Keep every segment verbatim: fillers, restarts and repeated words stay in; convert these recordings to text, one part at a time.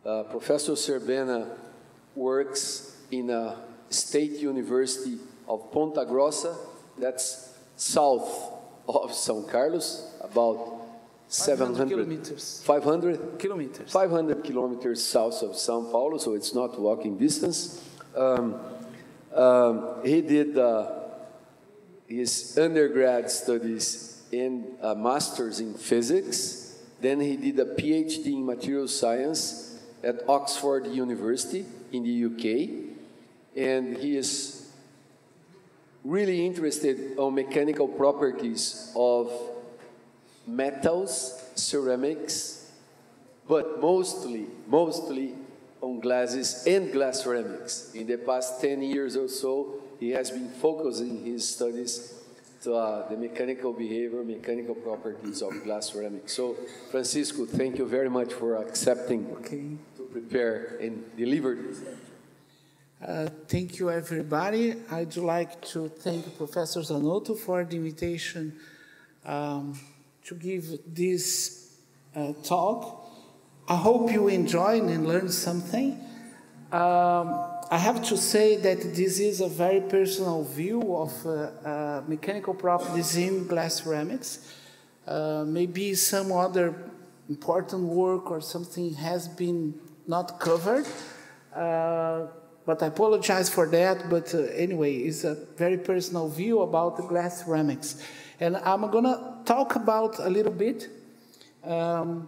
Uh, Professor Serbena works in a state university of Ponta Grossa, that's south of São Carlos, about seven hundred kilometers. five hundred kilometers. five hundred kilometers south of São Paulo, so it's not walking distance. Um, um, he did uh, his undergrad studies in uh, master's in physics. Then he did a PhD in material science at Oxford University in the U K. And he is really interested on mechanical properties of metals, ceramics, but mostly, mostly on glasses and glass ceramics. In the past ten years or so, he has been focusing his studies to uh, the mechanical behavior, mechanical properties of glass ceramics. So, Francisco, thank you very much for accepting okay. to prepare and deliver this. Uh, thank you, everybody. I'd like to thank Professor Zanotto for the invitation um, to give this uh, talk. I hope you enjoyed and learned something. Um, I have to say that this is a very personal view of uh, uh, mechanical properties in glass ceramics. Uh, maybe some other important work or something has been not covered. Uh, But I apologize for that, but uh, anyway, it's a very personal view about the glass ceramics. And I'm going to talk about a little bit. Um,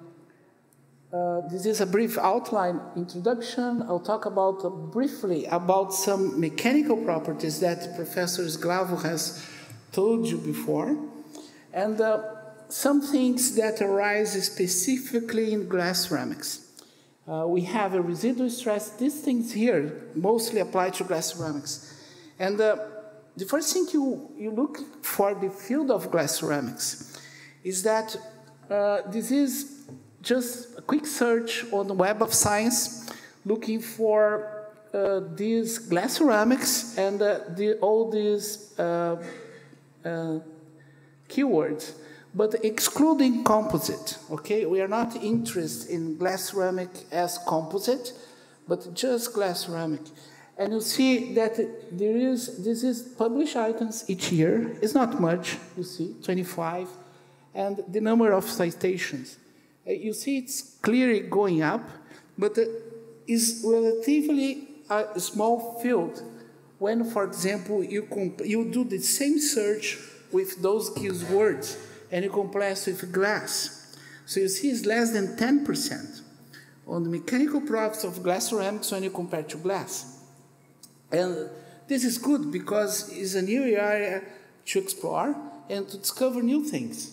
uh, this is a brief outline introduction. I'll talk about uh, briefly about some mechanical properties that Professor Sglavo has told you before. And uh, some things that arise specifically in glass ceramics. Uh, we have a residual stress. These things here mostly apply to glass ceramics. And uh, the first thing you, you look for the field of glass ceramics is that uh, this is just a quick search on the Web of Science looking for uh, these glass ceramics and uh, the, all these uh, uh, keywords. But excluding composite, okay? We are not interested in glass ceramic as composite, but just glass ceramic. And you see that there is, this is published items each year. It's not much, you see, twenty-five. And the number of citations. You see it's clearly going up, but it's relatively a small field when, for example, you, you do the same search with those keywords and you compare with glass. So you see it's less than ten percent on the mechanical properties of glass ceramics when you compare to glass. And this is good because it's a new area to explore and to discover new things.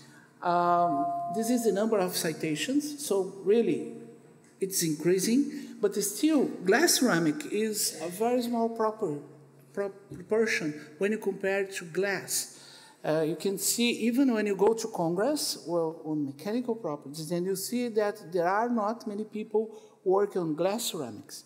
Um, this is the number of citations, so really it's increasing, but still glass ceramic is a very small proper, proportion when you compare it to glass. Uh, you can see, even when you go to Congress, well, on mechanical properties, and you see that there are not many people working on glass ceramics.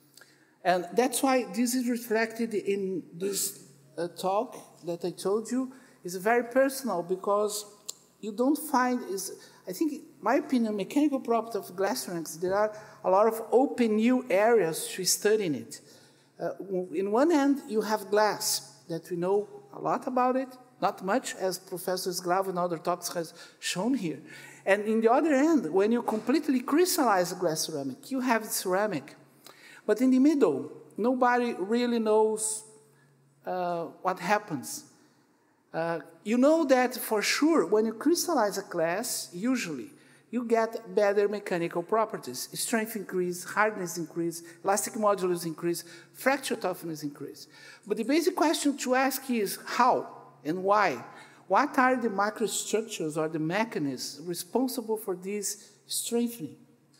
And that's why this is reflected in this uh, talk that I told you. It's very personal because you don't find, is, I think, in my opinion, mechanical properties of glass ceramics, there are a lot of open new areas to study in it. Uh, in one hand, you have glass, that we know a lot about it, not much, as Professor Sglavo in other talks has shown here. And in the other end, when you completely crystallize a glass ceramic, you have ceramic. But in the middle, nobody really knows uh, what happens. Uh, you know that for sure, when you crystallize a glass, usually, you get better mechanical properties. Strength increase, hardness increase, elastic modulus increase, fracture toughness increase. But the basic question to ask is how? And why? What are the microstructures or the mechanisms responsible for this strengthening?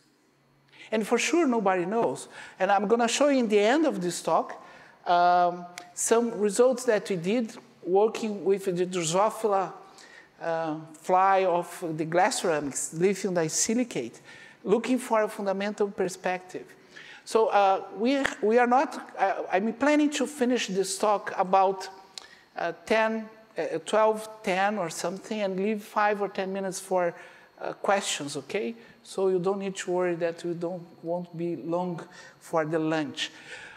And for sure, nobody knows. And I'm going to show you in the end of this talk um, some results that we did working with the Drosophila uh, fly of the glass ceramics, lithium disilicate, looking for a fundamental perspective. So uh, we, we are not, uh, I'm planning to finish this talk about Uh, ten, uh, twelve, ten or something, and leave five or ten minutes for uh, questions, okay? So you don't need to worry that we don't, won't be long for the lunch.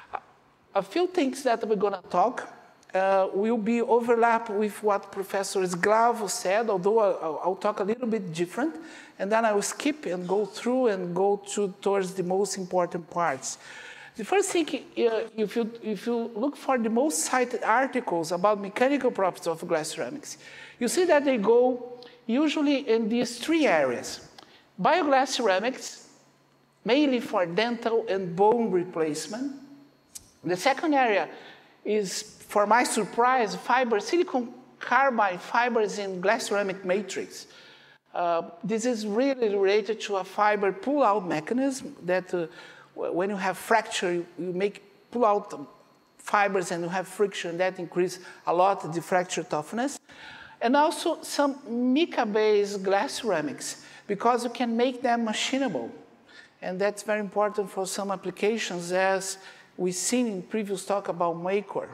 A few things that we're going to talk uh, will be overlap with what Professor Sglavo said, although I'll, I'll talk a little bit different, and then I will skip and go through and go to, towards the most important parts. The first thing, uh, if, you, if you look for the most cited articles about mechanical properties of glass ceramics, you see that they go usually in these three areas. Bioglass ceramics, mainly for dental and bone replacement. The second area is, for my surprise, fiber, silicon carbide fibers in glass ceramic matrix. Uh, this is really related to a fiber pull-out mechanism that uh, when you have fracture, you, you make pull-out fibers and you have friction that increase a lot the fracture toughness. And also some mica-based glass ceramics, because you can make them machinable. And that's very important for some applications, as we've seen in previous talk about Macor.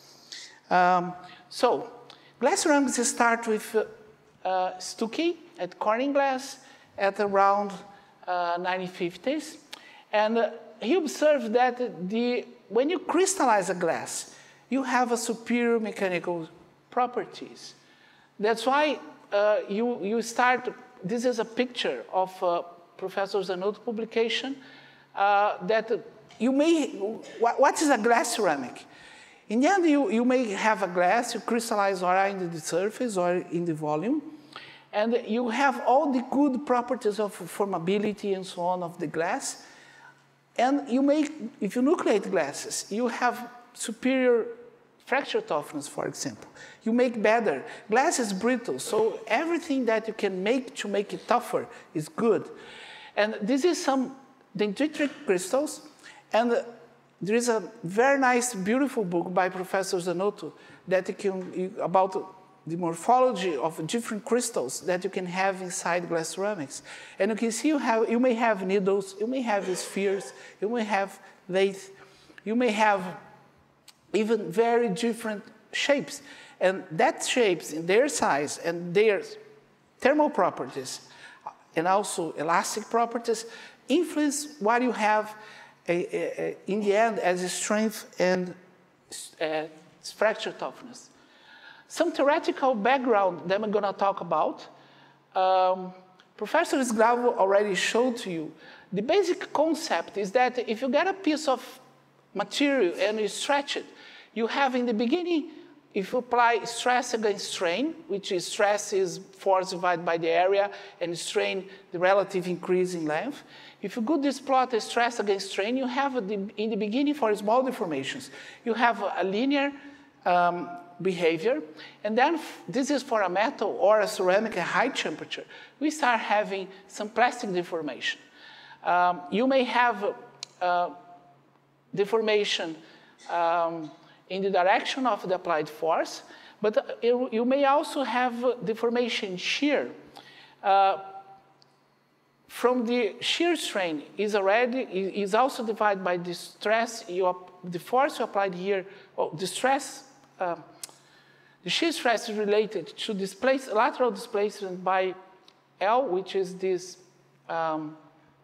Um, so, glass ceramics start with uh, uh, Stuckey at Corning Glass at around uh, nineteen fifties. And uh, he observed that the, when you crystallize a glass, you have a superior mechanical properties. That's why uh, you, you start, this is a picture of uh, Professor Zanotto's publication, uh, that you may, what, what is a glass ceramic? In the end, you, you may have a glass, you crystallize or in the surface or in the volume, and you have all the good properties of formability and so on of the glass. And you make, if you nucleate glasses, you have superior fracture toughness, for example. You make better. Glass is brittle, so everything that you can make to make it tougher is good. And this is some dendritic crystals, and there is a very nice, beautiful book by Professor Zanotto that you can, about the morphology of different crystals that you can have inside glass ceramics. And you can see you, have, you may have needles, you may have spheres, you may have lathe, you may have even very different shapes. And that shapes in their size and their thermal properties and also elastic properties influence what you have a, a, a, in the end as a strength and uh, fracture toughness. Some theoretical background that I'm going to talk about. Um, Professor Sglavo already showed to you. The basic concept is that if you get a piece of material and you stretch it, you have in the beginning, if you apply stress against strain, which is stress is force divided by the area, and strain, the relative increase in length. If you go this plot as stress against strain, you have, a, in the beginning for small deformations, you have a linear um, behavior, and then this is for a metal or a ceramic at high temperature. We start having some plastic deformation. Um, you may have uh, deformation um, in the direction of the applied force, but it, you may also have deformation shear. Uh, from the shear strain is already is also divided by the stress you the force you applied here. Oh, the stress. Uh, The shear stress is related to displace, lateral displacement by L, which is this, um,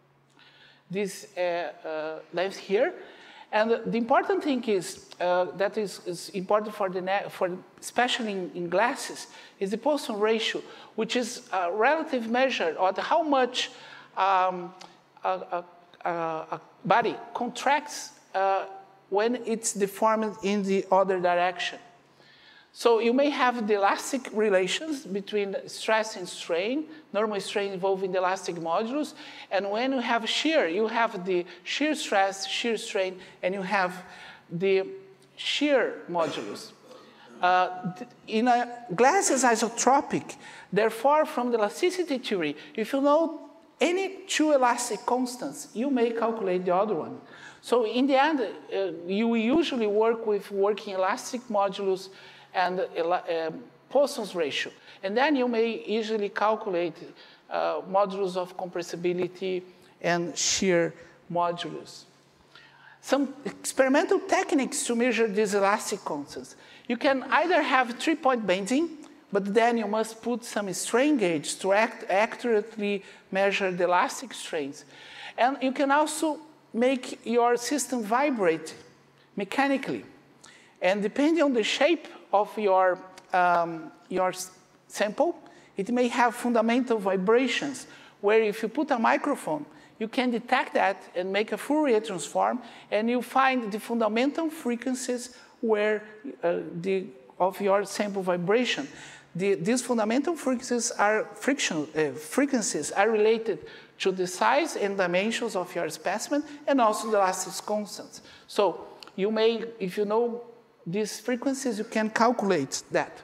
this uh, uh, length here. And the important thing is, uh, that is, is important for, the for especially in, in glasses, is the Poisson ratio, which is a relative measure of how much um, a, a, a, a body contracts uh, when it's deformed in the other direction. So you may have the elastic relations between stress and strain, normal strain involving the elastic modulus, and when you have shear, you have the shear stress, shear strain, and you have the shear modulus. Uh, in a glass is isotropic, therefore from the elasticity theory, if you know any two elastic constants, you may calculate the other one. So in the end, uh, you usually work with working elastic modulus and uh, Poisson's ratio. And then you may easily calculate uh, modulus of compressibility and shear modulus. Some experimental techniques to measure these elastic constants. You can either have three-point bending, but then you must put some strain gauge to act accurately measure the elastic strains. And you can also make your system vibrate mechanically. And depending on the shape of your, um, your sample, it may have fundamental vibrations, where if you put a microphone, you can detect that and make a Fourier transform, and you find the fundamental frequencies where uh, the, of your sample vibration. The, these fundamental frequencies are, friction, uh, frequencies are related to the size and dimensions of your specimen and also the elastic constants. So you may, if you know these frequencies, you can calculate that.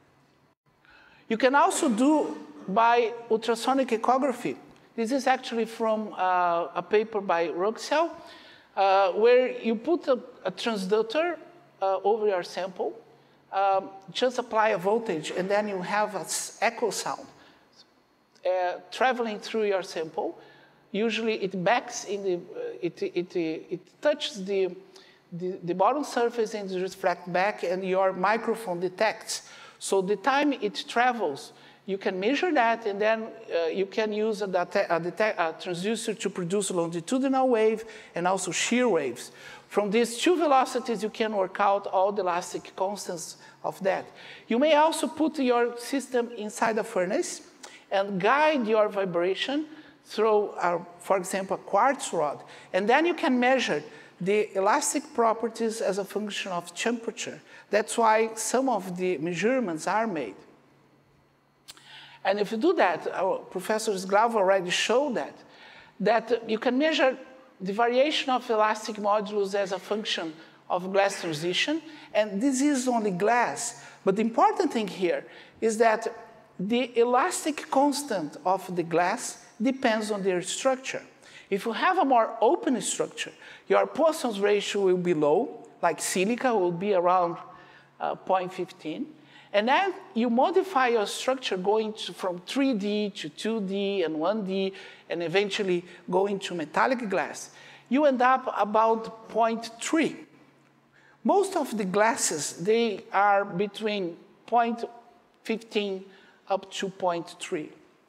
You can also do by ultrasonic echography. This is actually from uh, a paper by Grossa, uh, where you put a, a transducer uh, over your sample, um, just apply a voltage, and then you have an echo sound uh, traveling through your sample. Usually it backs in the, uh, it, it, it, it touches the, the, the bottom surface and reflects back, and your microphone detects. So the time it travels, you can measure that, and then uh, you can use a, data, a, a transducer to produce longitudinal wave and also shear waves. From these two velocities, you can work out all the elastic constants of that. You may also put your system inside a furnace and guide your vibration through, uh, for example, a quartz rod. And then you can measure the elastic properties as a function of temperature. That's why some of the measurements are made. And if you do that, our Professor Sglavo already showed that, that you can measure the variation of elastic modulus as a function of glass transition, and this is only glass. But the important thing here is that the elastic constant of the glass depends on their structure. If you have a more open structure, your Poisson's ratio will be low, like silica will be around uh, zero point one five. And then you modify your structure going to, from three D to two D and one D, and eventually going to metallic glass. You end up about zero point three. Most of the glasses, they are between zero point one five up to zero point three.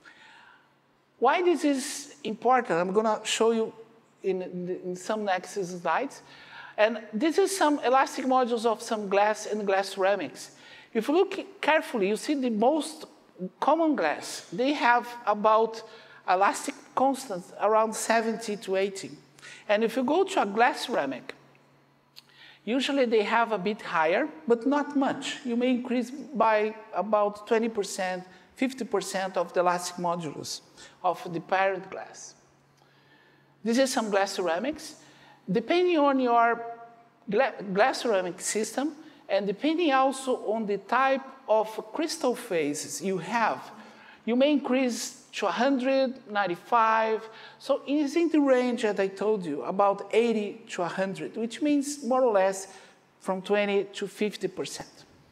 Why this is important, I'm going to show you in, in some next slides. And this is some elastic modules of some glass and glass ceramics. If you look carefully, you see the most common glass. They have about elastic constants around seventy to eighty. And if you go to a glass ceramic, usually they have a bit higher, but not much. You may increase by about twenty percent, fifty percent of the elastic modulus of the parent glass. This is some glass ceramics. Depending on your gla glass ceramic system, and depending also on the type of crystal phases you have, you may increase to one hundred, ninety-five. So it's in the range that I told you, about eighty to one hundred, which means more or less from twenty to fifty percent.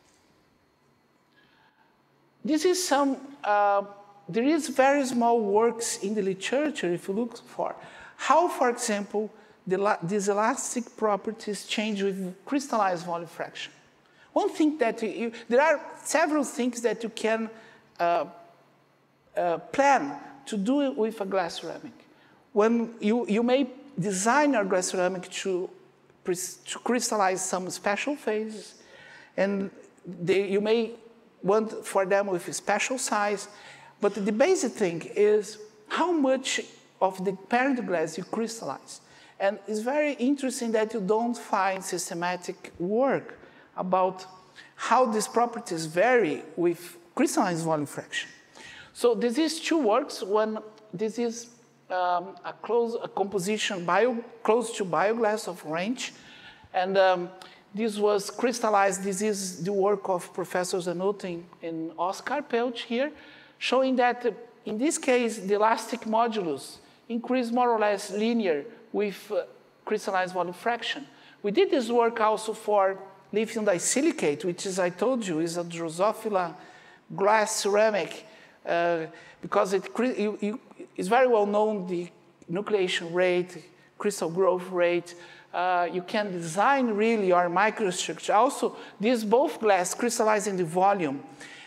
This is some, uh, there is very small works in the literature, if you look for, how, for example, the, these elastic properties change with crystallized volume fraction. One thing that you, you, there are several things that you can uh, uh, plan to do with a glass ceramic. When you, you may design your glass ceramic to, to crystallize some special phases, and they, you may want for them with a special size, but the basic thing is how much of the parent glass you crystallize. And it's very interesting that you don't find systematic work about how these properties vary with crystallized volume fraction. So this is two works. One, this is um, a, close, a composition bio, close to bioglass of orange. And um, this was crystallized. This is the work of Professor Zanotto and Oscar Pelch here, showing that uh, in this case, the elastic modulus increased more or less linear with uh, crystallized volume fraction. We did this work also for lithium disilicate, which, as I told you, is a Drosophila glass ceramic, uh, because it you, you, it's very well known, the nucleation rate, crystal growth rate. Uh, you can design really your microstructure. Also, these both glass crystallizing the volume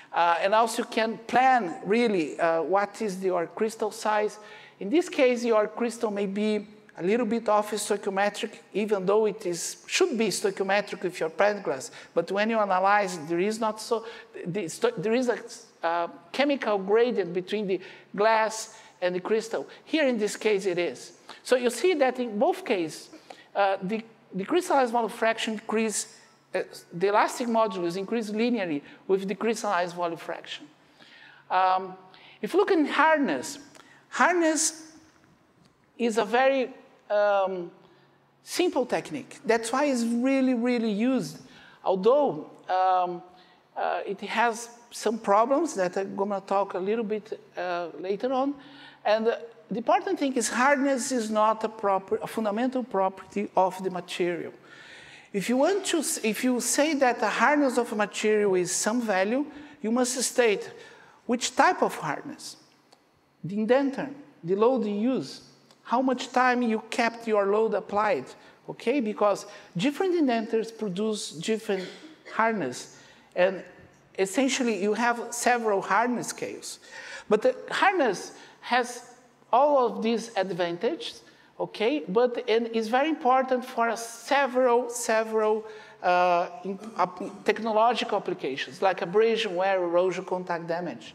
Uh, and also you can plan really uh, what is your crystal size. In this case, your crystal may be a little bit off stoichiometric, even though it is, should be stoichiometric with your parent glass. But when you analyze, there is not so, the, there is a uh, chemical gradient between the glass and the crystal. Here in this case it is. So you see that in both cases, uh, the, the crystallized volume fraction increase, uh, the elastic modulus increase linearly with the crystallized volume fraction. Um, if you look in hardness, hardness is a very um, simple technique. That's why it's really, really used. Although um, uh, it has some problems that I'm going to talk a little bit uh, later on. And uh, the important thing is hardness is not a, proper, a fundamental property of the material. If you want to, if you say that the hardness of a material is some value, you must state which type of hardness, the indenter, the load you use, how much time you kept your load applied, okay? Because different indenters produce different hardness, and essentially you have several hardness scales. But the hardness has all of these advantages, okay? But and it's very important for a several, several uh, in, uh, technological applications, like abrasion, wear, erosion, contact damage.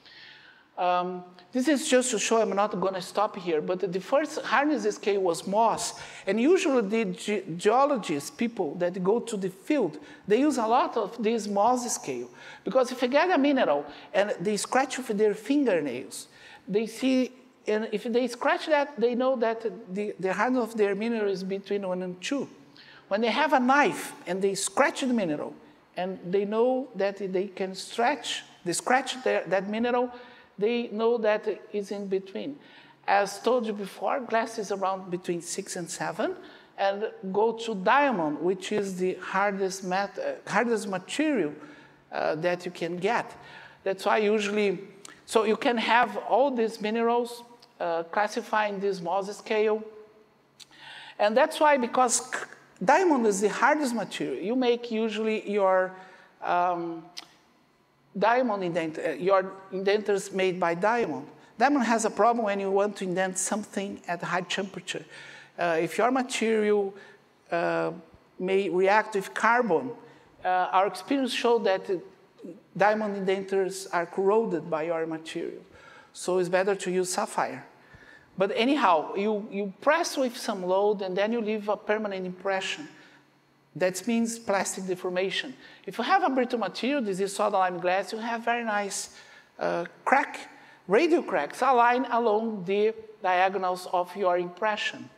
Um, this is just to show, I'm not going to stop here, but the first hardness scale was Moss. And usually the ge geologists, people that go to the field, they use a lot of this Moss scale. Because if you get a mineral and they scratch with their fingernails, they see, and if they scratch that, they know that the, the hardness of their mineral is between one and two. When they have a knife and they scratch the mineral, and they know that they can stretch, they scratch their, that mineral, they know that it's in between. As told you before, glass is around between six and seven, and go to diamond, which is the hardest, mat uh, hardest material uh, that you can get. That's why usually, so you can have all these minerals uh, classifying this Mohs scale. And that's why, because diamond is the hardest material, you make usually your um, diamond indent, uh, your indenters made by diamond. Diamond has a problem when you want to indent something at high temperature. Uh, if your material uh, may react with carbon, uh, our experience showed that uh, diamond indenters are corroded by your material. So it's better to use sapphire. But anyhow, you, you press with some load and then you leave a permanent impression. That means plastic deformation. If you have a brittle material, this is soda lime glass, you have very nice uh, crack, radial cracks aligned along the diagonals of your impression.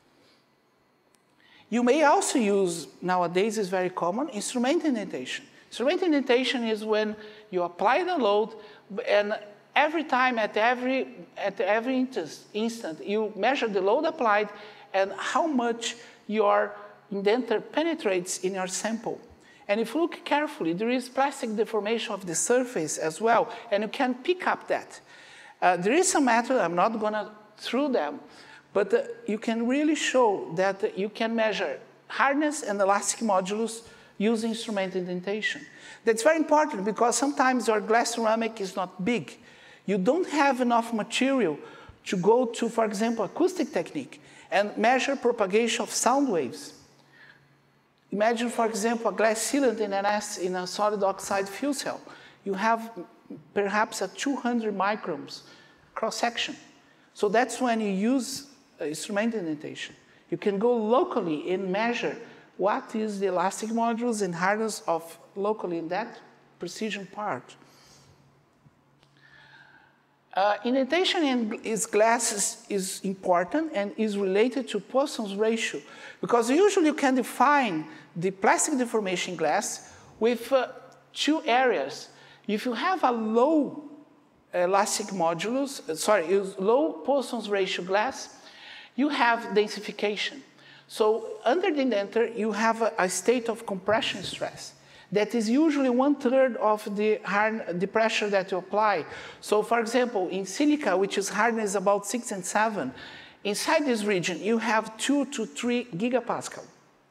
You may also use, nowadays is very common, instrument indentation. Instrument indentation is when you apply the load and every time at every, at every instant you measure the load applied and how much your indenter penetrates in your sample. And if you look carefully, there is plastic deformation of the surface as well, and you can pick up that. Uh, there is a method, I'm not going to through them, but uh, you can really show that uh, you can measure hardness and elastic modulus using instrument indentation. That's very important because sometimes your glass ceramic is not big. You don't have enough material to go to, for example, acoustic technique and measure propagation of sound waves. Imagine, for example, a glass sealant in an S in a solid oxide fuel cell. You have perhaps a two hundred microns cross-section. So that's when you use uh, instrument indentation. You can go locally and measure what is the elastic modulus and hardness of locally in that precision part. Uh, indentation in is glasses is important and is related to Poisson's ratio, because usually you can define the plastic deformation glass with uh, two areas. If you have a low elastic modulus, uh, sorry, low Poisson's ratio glass, you have densification. So under the indenter, you have a, a state of compression stress. That is usually one third of the, hard, the pressure that you apply. So for example, in silica, which is hardness about six and seven, inside this region, you have two to three gigapascal.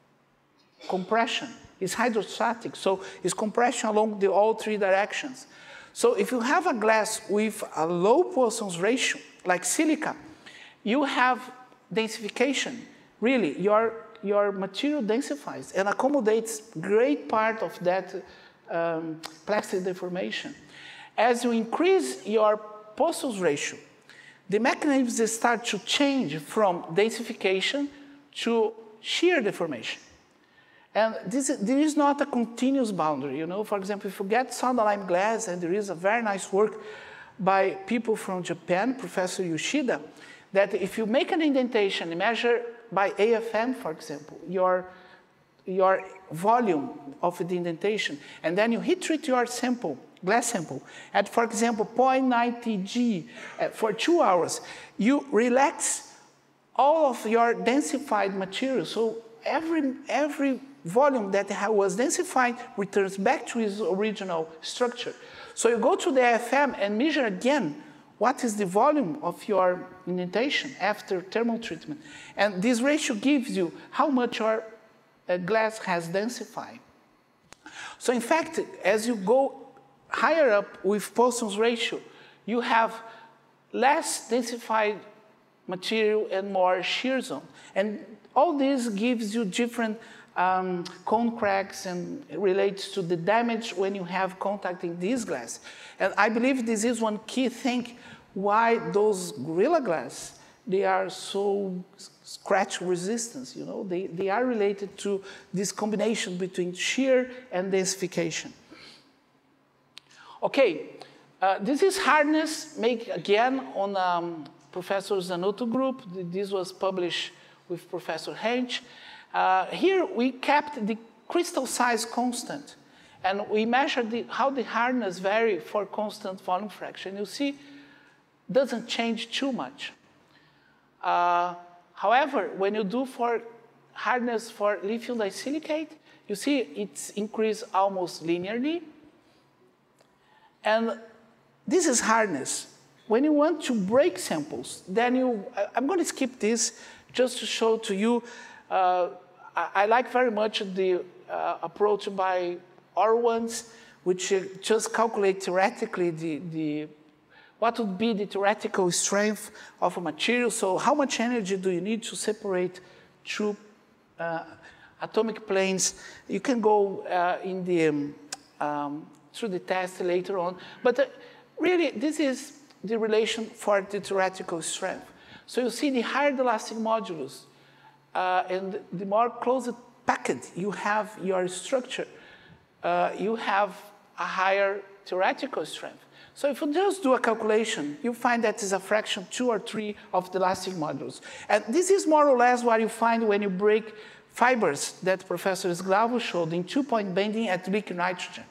Compression is hydrostatic, so it's compression along the all three directions. So if you have a glass with a low Poisson's ratio, like silica, you have densification. Really, your, your material densifies and accommodates great part of that um, plastic deformation. As you increase your Poisson's ratio, the mechanisms start to change from densification to shear deformation. And this is, there is not a continuous boundary. You know, for example, if you get soda lime glass, and there is a very nice work by people from Japan, Professor Yoshida, that if you make an indentation, measure by A F M, for example, your, your volume of the indentation, and then you heat treat your sample, glass sample, at, for example, zero point nine T G for two hours, you relax all of your densified material. So every, every volume that was densified returns back to its original structure. So you go to the A F M and measure again what is the volume of your indentation after thermal treatment. And this ratio gives you how much your uh, glass has densified. So in fact, as you go higher up with Poisson's ratio, you have less densified material and more shear zone. And all this gives you different um, cone cracks and relates to the damage when you have contact in this glass. And I believe this is one key thing why those Gorilla Glass, they are so scratch resistant, you know, they, they are related to this combination between shear and densification. Okay, uh, this is hardness made again on um, Professor Zanotto group. This was published with Professor Hench. Uh, here we kept the crystal size constant, and we measured the, how the hardness vary for constant volume fraction. You see, doesn't change too much. Uh, however, when you do for hardness for lithium disilicate, you see it's increased almost linearly. And this is hardness. When you want to break samples, then you, I'm going to skip this just to show to you, uh, I, I like very much the uh, approach by Orwans, which uh, just calculate theoretically the, the, what would be the theoretical strength of a material. So how much energy do you need to separate two uh, atomic planes? You can go uh, in the, um, um, through the test later on. But uh, really, this is the relation for the theoretical strength. So you see the higher the elastic modulus, uh, and the more closely packed you have your structure, uh, you have a higher theoretical strength. So if you just do a calculation, you find that it's a fraction two or three of the elastic modulus. And this is more or less what you find when you break fibers that Professor Sglavo showed in two-point bending at liquid nitrogen.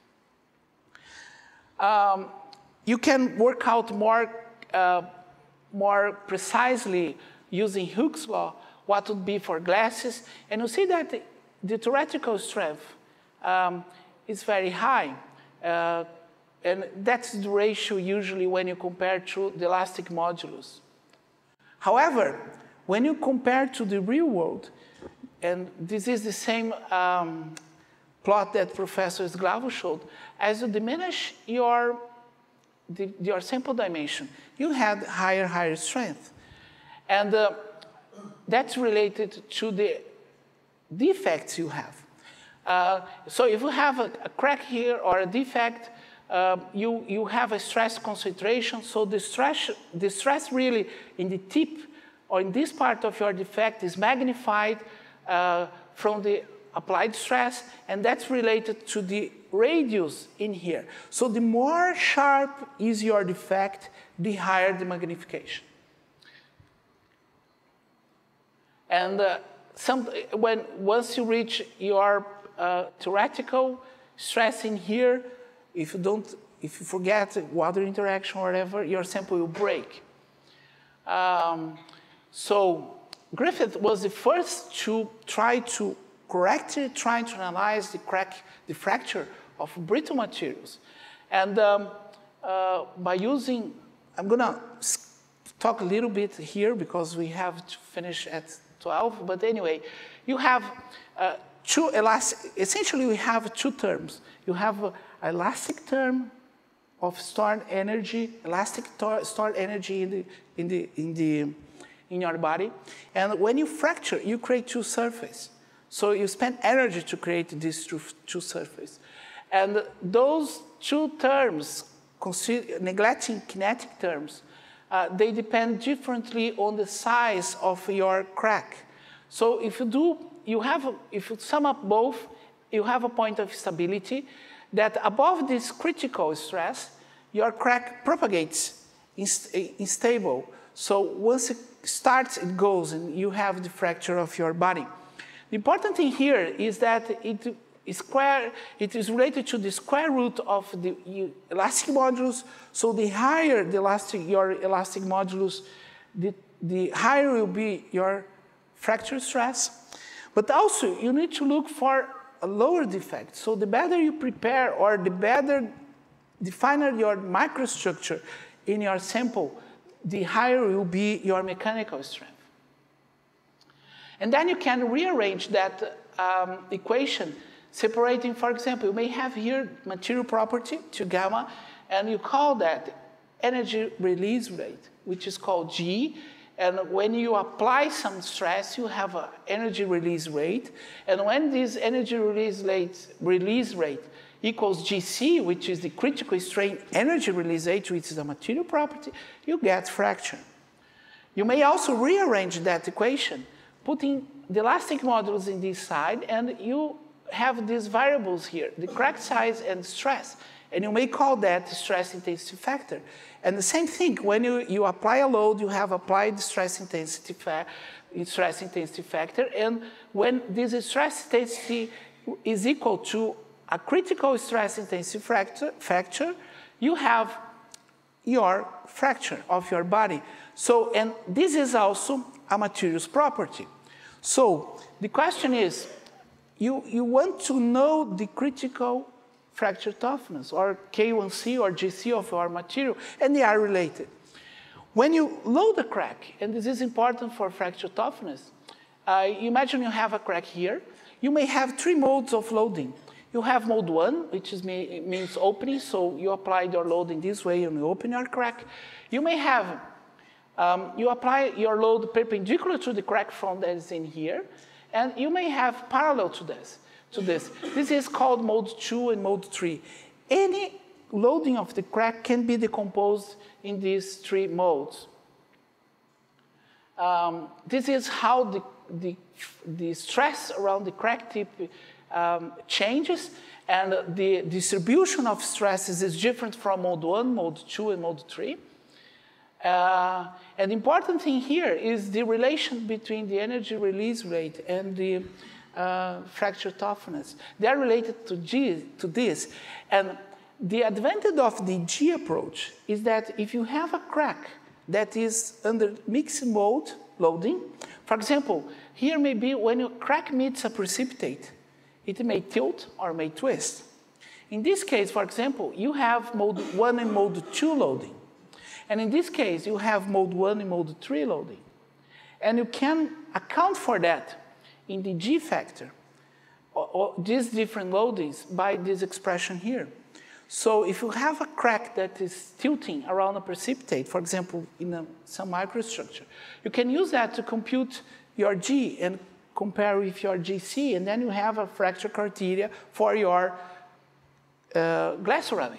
Um, you can work out more, uh, more precisely using Hooke's law what would be for glasses. And you see that the, the theoretical strength um, is very high. Uh, And that's the ratio usually when you compare to the elastic modulus. However, when you compare to the real world, and this is the same um, plot that Professor Sglavo showed, as you diminish your, the, your sample dimension, you had higher, higher strength. And uh, that's related to the defects you have. Uh, so if you have a, a crack here or a defect, Uh, you, you have a stress concentration, so the stress, the stress really in the tip or in this part of your defect is magnified uh, from the applied stress, and that's related to the radius in here. So the more sharp is your defect, the higher the magnification. And uh, some, when, once you reach your uh, theoretical stress in here, if you don't, if you forget water interaction or whatever, your sample will break. Um, so Griffith was the first to try to correctly try to analyze the crack, the fracture of brittle materials. And um, uh, by using, I'm gonna talk a little bit here because we have to finish at twelve, but anyway, you have uh, two elastic, essentially we have two terms. You have a elastic term of stored energy, elastic stored energy in the, in the, in the, in your body. And when you fracture, you create two surfaces. So you spend energy to create these two, two surfaces. And those two terms, neglecting kinetic terms, uh, they depend differently on the size of your crack. So if you do, you have, a, if you sum up both, you have a point of stability that above this critical stress, your crack propagates unstable. So once it starts, it goes, and you have the fracture of your body. The important thing here is that it is, square, it is related to the square root of the elastic modulus. So the higher the elastic, your elastic modulus, the, the higher will be your fracture stress. But also, you need to look for a lower defect. So the better you prepare, or the better define your microstructure in your sample, the higher will be your mechanical strength. And then you can rearrange that um, equation, separating, for example, you may have here material property to gamma, and you call that energy release rate, which is called G. And when you apply some stress, you have an energy release rate. And when this energy release rate, release rate equals G C, which is the critical strain energy release rate, which is a material property, you get fracture. You may also rearrange that equation, putting the elastic modulus in this side, and you have these variables here, the crack size and stress. And you may call that the stress intensity factor. And the same thing, when you, you apply a load, you have applied the stress intensity, fa stress intensity factor. And when this stress intensity is equal to a critical stress intensity factor, factor, you have your fracture of your body. So, and this is also a materials property. So the question is, you, you want to know the critical fracture toughness, or K one C or G C of our material, and they are related. When you load a crack, and this is important for fracture toughness, uh, imagine you have a crack here. You may have three modes of loading. You have mode one, which is me means opening, so you apply your load in this way and you open your crack. You may have, um, you apply your load perpendicular to the crack front that is in here, and you may have parallel to this. To this. This is called mode two and mode three. Any loading of the crack can be decomposed in these three modes. Um, this is how the, the, the stress around the crack tip um, changes, and the distribution of stresses is different from mode one, mode two, and mode three. Uh, and the important thing here is the relation between the energy release rate and the Uh, fracture toughness. They are related to G, to this. And the advantage of the G approach is that if you have a crack that is under mixed mode loading, for example, here may be when your crack meets a precipitate, it may tilt or may twist. In this case, for example, you have mode one and mode two loading. And in this case, you have mode one and mode three loading. And you can account for that in the G factor, or, or these different loadings, by this expression here. So if you have a crack that is tilting around a precipitate, for example, in a, some microstructure, you can use that to compute your G and compare with your G C, and then you have a fracture criteria for your uh, glass ceramic.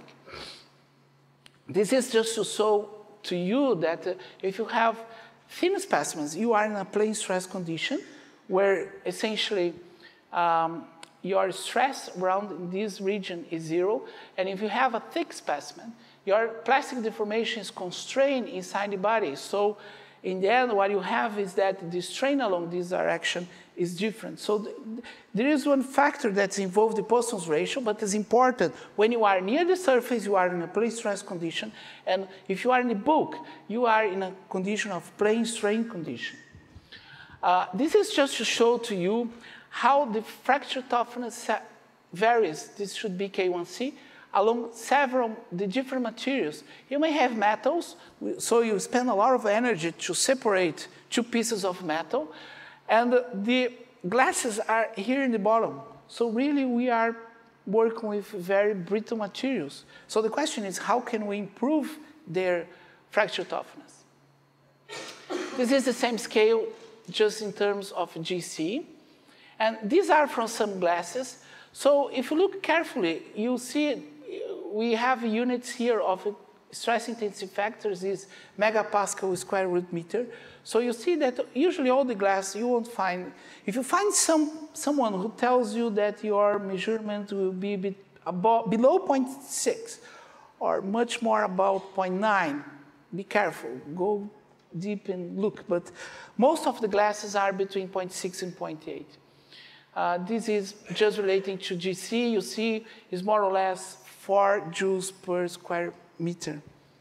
This is just to show to you that uh, if you have thin specimens, you are in a plane stress condition, where essentially um, your stress around this region is zero. And if you have a thick specimen, your plastic deformation is constrained inside the body. So in the end, what you have is that the strain along this direction is different. So th there is one factor that's involved, the Poisson's ratio, but it's important. When you are near the surface, you are in a plane stress condition. And if you are in the bulk, you are in a condition of plane strain condition. Uh, this is just to show to you how the fracture toughness varies. This should be K one C along several the different materials. You may have metals, so you spend a lot of energy to separate two pieces of metal, and the glasses are here in the bottom. So really, we are working with very brittle materials. So the question is, how can we improve their fracture toughness? This is the same scale, just in terms of G C. And these are from some glasses. So if you look carefully, you see we have units here of stress intensity factors is megapascal square root meter. So you see that usually all the glass you won't find, if you find some, someone who tells you that your measurement will be bit above, below zero point six or much more about zero point nine, be careful, go deep and look. But most of the glasses are between zero point six and zero point eight. Uh, this is just relating to G C. You see is more or less four joules per square meter.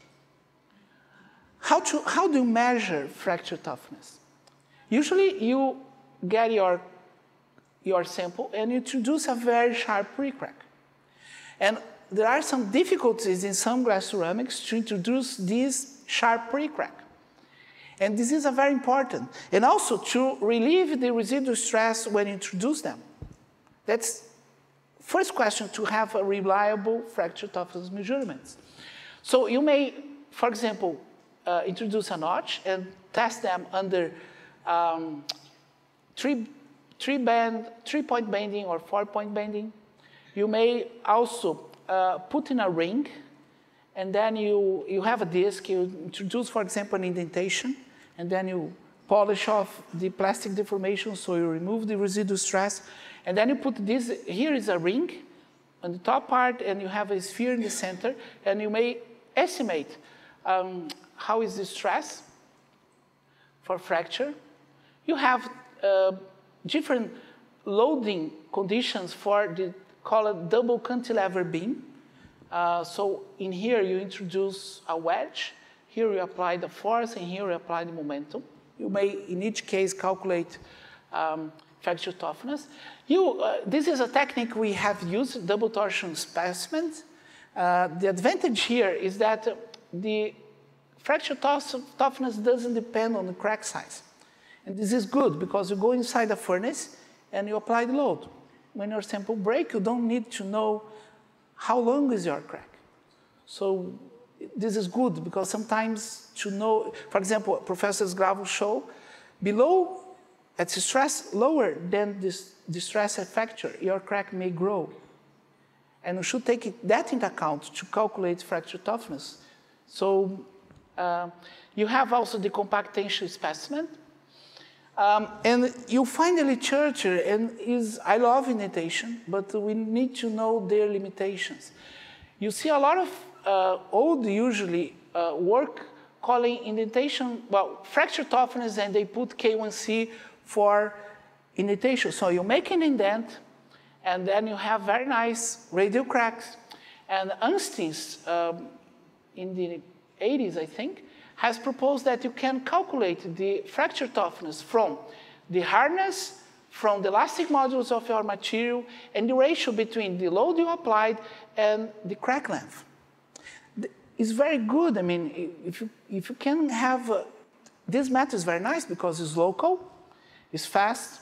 How, to, how do you measure fracture toughness? Usually you get your, your sample and you introduce a very sharp pre-crack. And there are some difficulties in some glass ceramics to introduce this sharp pre-crack. And this is a very important. And also to relieve the residual stress when you introduce them. That's first question to have a reliable fracture toughness measurements. So you may, for example, uh, introduce a notch and test them under um, three, three, band, three point bending or four point bending. You may also uh, put in a ring, and then you, you have a disc, you introduce, for example, an indentation, and then you polish off the plastic deformation, so you remove the residual stress, and then you put this, here is a ring on the top part, and you have a sphere in the center, and you may estimate um, how is the stress for fracture. You have uh, different loading conditions for the called double cantilever beam. Uh, so in here you introduce a wedge, here you apply the force, and here you apply the momentum. You may, in each case, calculate um, fracture toughness. You, uh, this is a technique we have used, double torsion specimens. Uh, the advantage here is that uh, the fracture toughness doesn't depend on the crack size. And this is good because you go inside the furnace and you apply the load. When your sample breaks, you don't need to know how long is your crack. So this is good because sometimes to know, for example, Professor Sgravo showed, below, at stress lower than this, the stress at fracture, your crack may grow. And you should take it, that into account to calculate fracture toughness. So uh, you have also the compact tensile specimen. Um, and you find the literature, and is, I love indentation, but we need to know their limitations. You see a lot of uh, old, usually, uh, work calling indentation, well, fracture toughness, and they put K one C for indentation. So you make an indent, and then you have very nice radial cracks. And Einstein's, um, in the eighties, I think, has proposed that you can calculate the fracture toughness from the hardness, from the elastic modulus of your material, and the ratio between the load you applied and the crack length. It's very good. I mean, if you, if you can have, uh, this method is very nice because it's local, it's fast,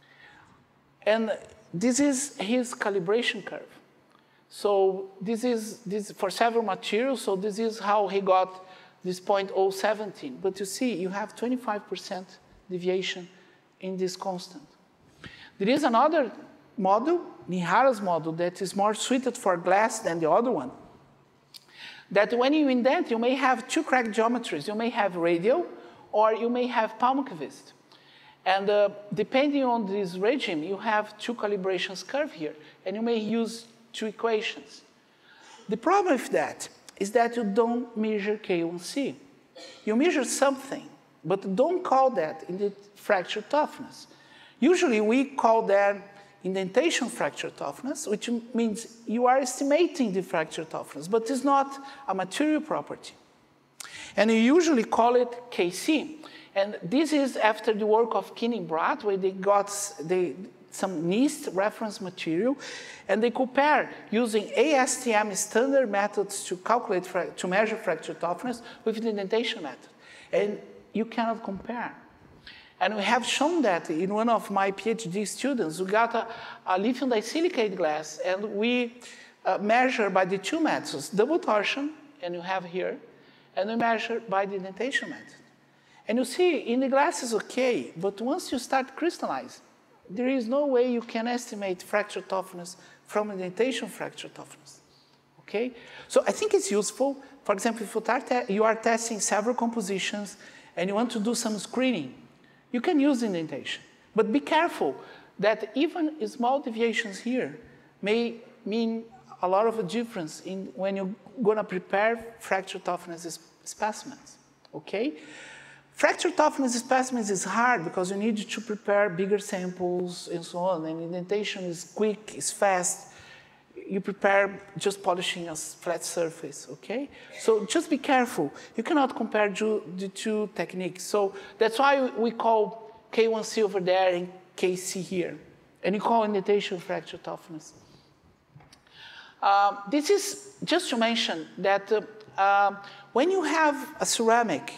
and this is his calibration curve. So this is this for several materials, so this is how he got this zero point zero one seven. But you see, you have twenty-five percent deviation in this constant. There is another model, Mihara's model, that is more suited for glass than the other one. That when you indent, you may have two crack geometries. You may have radial, or you may have palmocavist. And uh, depending on this regime, you have two calibrations curve here, and you may use two equations. The problem with that is that you don't measure K one C. You measure something, but don't call that in the fracture toughness. Usually we call that indentation fracture toughness, which means you are estimating the fracture toughness, but it's not a material property. And you usually call it K C. And this is after the work of Keane and Bratt, where they got they, some NIST reference material, and they compare using A S T M standard methods to calculate, to measure fracture toughness with the indentation method. And you cannot compare. And we have shown that in one of my PhD students, we got a, a lithium disilicate glass, and we uh, measure by the two methods, double torsion, and you have here, and we measure by the indentation method. And you see, in the glass is okay, but once you start crystallize, there is no way you can estimate fracture toughness from indentation fracture toughness. Okay? So I think it's useful. For example, if you are, you are testing several compositions and you want to do some screening, you can use indentation. But be careful that even small deviations here may mean a lot of a difference in when you're going to prepare fracture toughness specimens. Okay? Fracture toughness specimens is hard because you need to prepare bigger samples and so on, and indentation is quick, it's fast. You prepare just polishing a flat surface, okay? So just be careful. You cannot compare the two techniques. So that's why we call K one C over there and K C here. And you call indentation fracture toughness. Uh, this is just to mention that uh, uh, when you have a ceramic,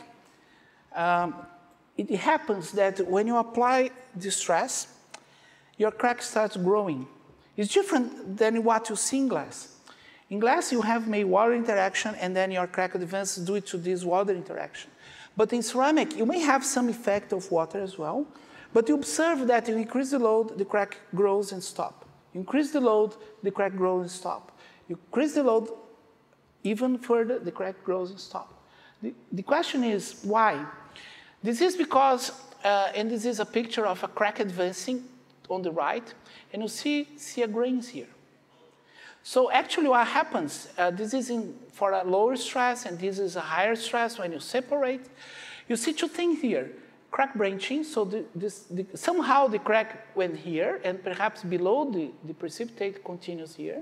um, it happens that when you apply the stress, your crack starts growing. It's different than what you see in glass. In glass, you have made water interaction, and then your crack advances due to this water interaction. But in ceramic, you may have some effect of water as well, but you observe that you increase the load, the crack grows and stops. You increase the load, the crack grows and stops. You increase the load even further, the crack grows and stops. The, the question is, why? This is because, uh, and this is a picture of a crack advancing on the right, and you see, see a grains here. So actually what happens, uh, this is in, for a lower stress, and this is a higher stress when you separate. You see two things here, crack branching, so the, this, the, somehow the crack went here, and perhaps below the, the precipitate continues here.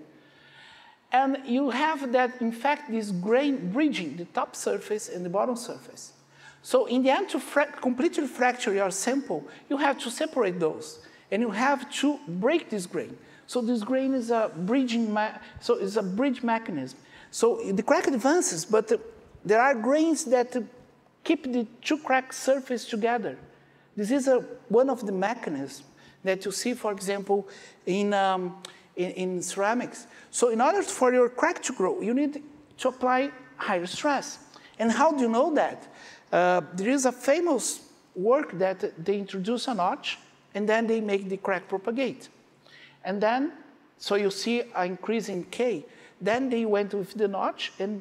And you have that, in fact, this grain bridging the top surface and the bottom surface. So in the end, to fra completely fracture your sample, you have to separate those. And you have to break this grain. So this grain is a bridging, so it's a bridge mechanism. So the crack advances, but uh, there are grains that uh, keep the two crack surfaces together. This is a, one of the mechanisms that you see, for example, in, um, in, in ceramics. So in order for your crack to grow, you need to apply higher stress. And how do you know that? Uh, there is a famous work that they introduce a notch, and then they make the crack propagate. And then, so you see an increase in K. Then they went with the notch and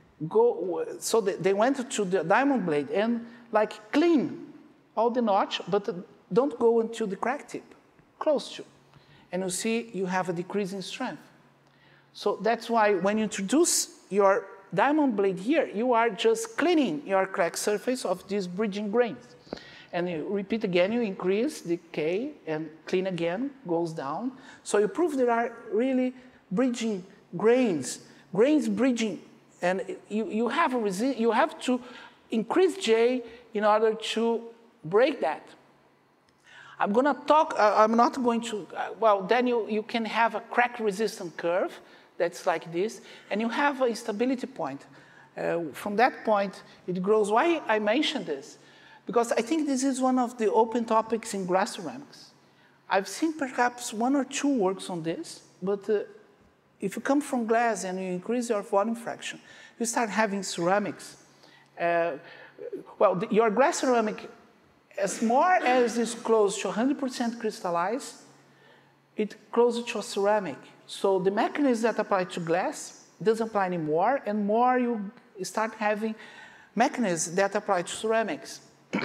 go, so they went to the diamond blade and like clean all the notch, but don't go into the crack tip, close to. And you see you have a decrease in strength. So that's why when you introduce your diamond blade here, you are just cleaning your crack surface of these bridging grains. And you repeat again, you increase the K, and clean again, goes down. So you prove there are really bridging grains, grains bridging, and you, you, have, a resi you have to increase J in order to break that. I'm going to talk, uh, I'm not going to, uh, well, then you, you can have a crack resistant curve that's like this, and you have a stability point. Uh, from that point, it grows. Why I mentioned this? Because I think this is one of the open topics in glass ceramics. I've seen perhaps one or two works on this, but uh, if you come from glass and you increase your volume fraction, you start having ceramics. Uh, well, the, your glass ceramic, as more as it's close to one hundred percent crystallized, it's closer to a ceramic. So the mechanism that apply to glass doesn't apply anymore, and more you start having mechanisms that apply to ceramics.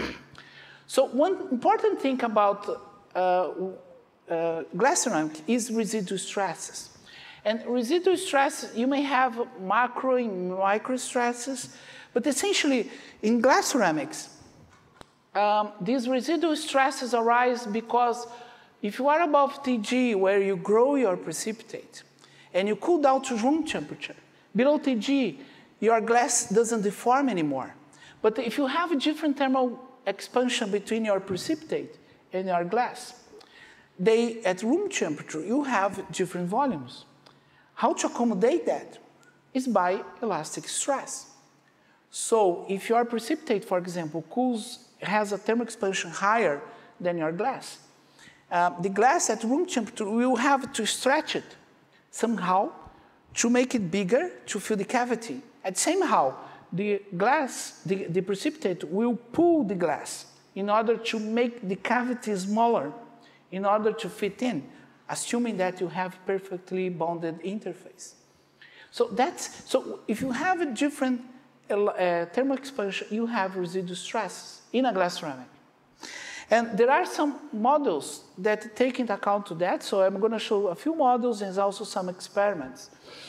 So one important thing about uh, uh, glass ceramic is residual stresses. And residual stresses, you may have macro and micro stresses, but essentially in glass ceramics, um, these residual stresses arise because if you are above T G, where you grow your precipitate, and you cool down to room temperature, below T G, your glass doesn't deform anymore. But if you have a different thermal expansion between your precipitate and your glass, they, at room temperature, you have different volumes. How to accommodate that is by elastic stress. So if your precipitate, for example, cools has a thermal expansion higher than your glass. Uh, the glass at room temperature, we will have to stretch it somehow to make it bigger, to fill the cavity. And somehow, the glass, the, the precipitate will pull the glass in order to make the cavity smaller, in order to fit in, assuming that you have perfectly bonded interface. So that's, so if you have a different uh, thermal expansion, you have residual stress in a glass ceramic. And there are some models that take into account to that, so I'm going to show a few models and also some experiments.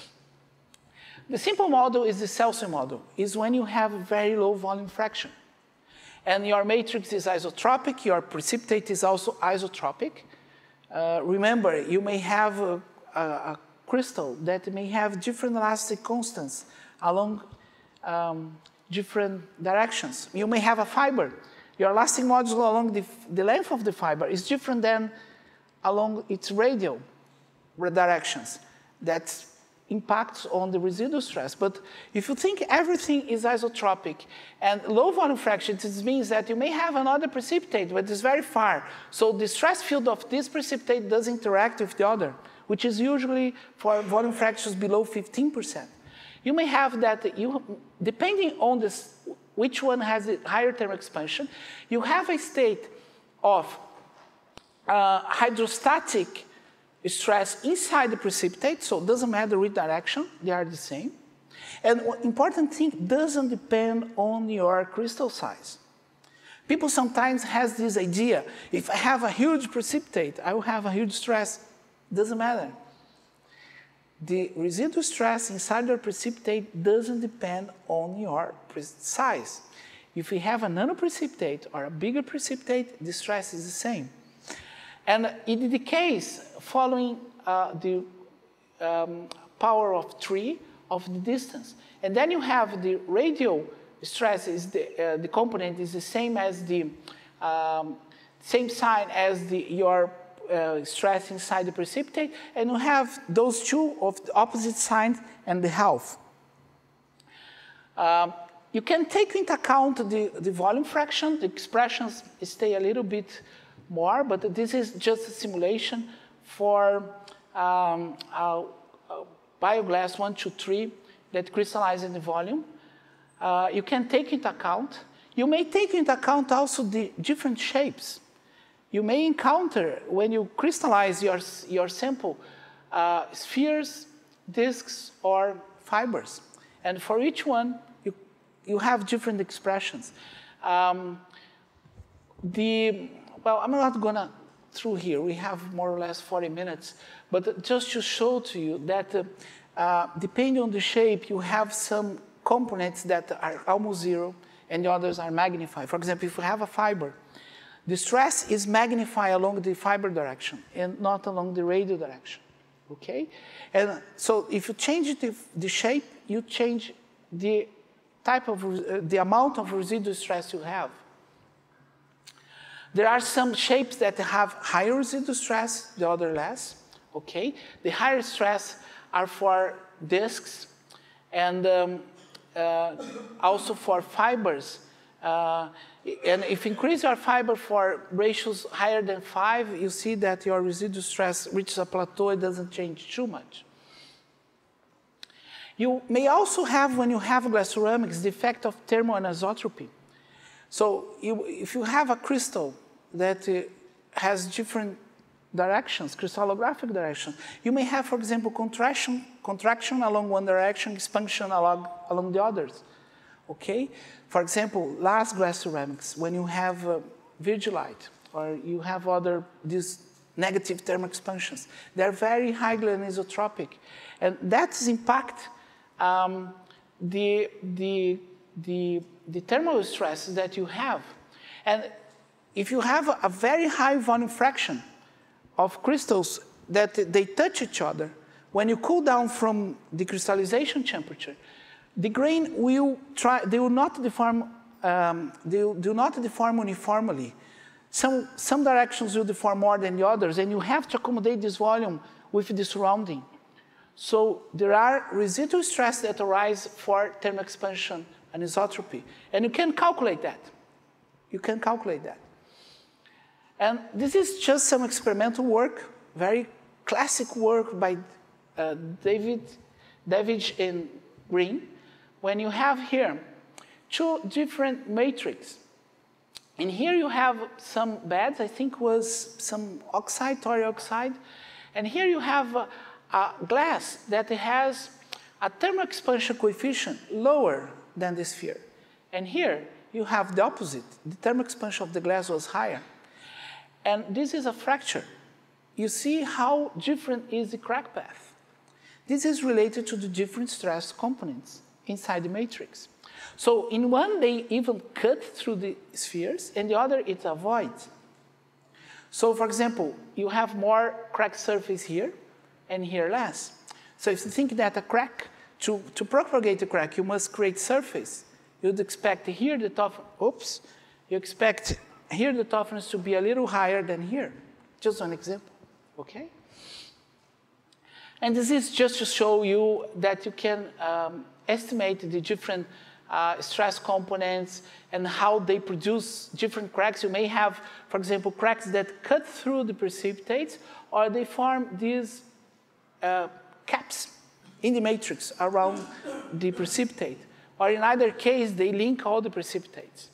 The simple model is the Celsius model, is when you have a very low volume fraction. And your matrix is isotropic, your precipitate is also isotropic. Uh, remember, you may have a, a, a crystal that may have different elastic constants along um, different directions. You may have a fiber. Your elastic modulo along the, the length of the fiber is different than along its radial directions. That impacts on the residual stress. But if you think everything is isotropic and low volume fraction, it means that you may have another precipitate, but it's very far. So the stress field of this precipitate does interact with the other, which is usually for volume fractions below fifteen percent. You may have that, you, depending on this, which one has the higher thermal expansion, you have a state of uh, hydrostatic stress inside the precipitate, so it doesn't matter which direction, they are the same. And important thing, doesn't depend on your crystal size. People sometimes have this idea, if I have a huge precipitate, I will have a huge stress. Doesn't matter. The residual stress inside your precipitate doesn't depend on your size. If you have a nanoprecipitate or a bigger precipitate, the stress is the same. And in the case following uh, the um, power of three of the distance. And then you have the radial stress, is the, uh, the component is the same as the um, same sign as the, your uh, stress inside the precipitate, and you have those two of the opposite signs and the half. Um, you can take into account the, the volume fraction. The expressions stay a little bit more, but this is just a simulation for um, uh, uh, bioglass one, two, three that crystallize in the volume. Uh, you can take into account. You may take into account also the different shapes. You may encounter, when you crystallize your, your sample, uh, spheres, discs, or fibers. And for each one, you, you have different expressions. Um, the, well, I'm not going to through here. We have more or less forty minutes. But just to show to you that uh, uh, depending on the shape, you have some components that are almost zero, and the others are magnified. For example, if you have a fiber, the stress is magnified along the fiber direction and not along the radial direction, okay? And so if you change the, the shape, you change the type of, uh, the amount of residual stress you have. There are some shapes that have higher residual stress, the other less, okay? The higher stress are for discs and um, uh, also for fibers. Uh, and if you increase your fiber for ratios higher than five, you see that your residual stress reaches a plateau, it doesn't change too much. You may also have, when you have glass ceramics, the effect of thermal anisotropy. So you, if you have a crystal that uh, has different directions, crystallographic direction, you may have, for example, contraction, contraction along one direction, expansion along, along the others, okay? For example, last glass ceramics, when you have uh, virgilite, or you have other, these negative thermal expansions, they're very highly anisotropic, and that's impact um, the, the, the, the thermal stress that you have. And if you have a, a very high volume fraction of crystals that they touch each other, when you cool down from the crystallization temperature, the grain will try, they will not deform, um, they will, do not deform uniformly. Some, some directions will deform more than the others, and you have to accommodate this volume with the surrounding. So there are residual stress that arise for thermal expansion anisotropy, and you can calculate that. You can calculate that. And this is just some experimental work, very classic work by uh, David, David and Green. When you have here two different matrices, and here you have some beds, I think was some oxide, thorium oxide, and here you have a, a glass that has a thermal expansion coefficient lower than the sphere. And here you have the opposite. The thermal expansion of the glass was higher. And this is a fracture. You see how different is the crack path. This is related to the different stress components inside the matrix. So in one, they even cut through the spheres, and the other, it avoids. So for example, you have more crack surface here, and here less. So if you think that a crack, to, to propagate a crack, you must create surface. You'd expect here the toughness, oops, you expect here the toughness to be a little higher than here. Just one example, okay? And this is just to show you that you can um, estimate the different uh, stress components and how they produce different cracks. You may have, for example, cracks that cut through the precipitates, or they form these uh, caps in the matrix around the precipitate. Or in either case, they link all the precipitates.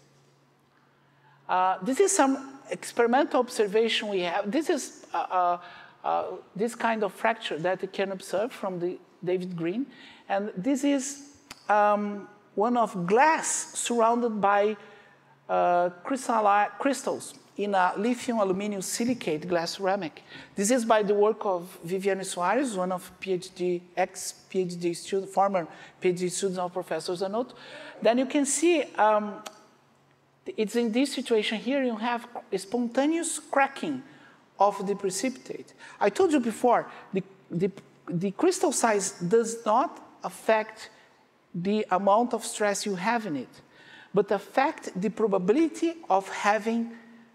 Uh, this is some experimental observation we have. This is uh, uh, uh, this kind of fracture that you can observe from the David Green. And this is um, one of glass surrounded by uh, crystals in a lithium aluminum silicate glass ceramic. This is by the work of Viviane Soares, one of PhD, ex-PhD student, former PhD students of Professor Zanotto. Then you can see um, it's in this situation here, you have spontaneous cracking of the precipitate. I told you before, the, the, the crystal size does not affect the amount of stress you have in it, but affect the probability of having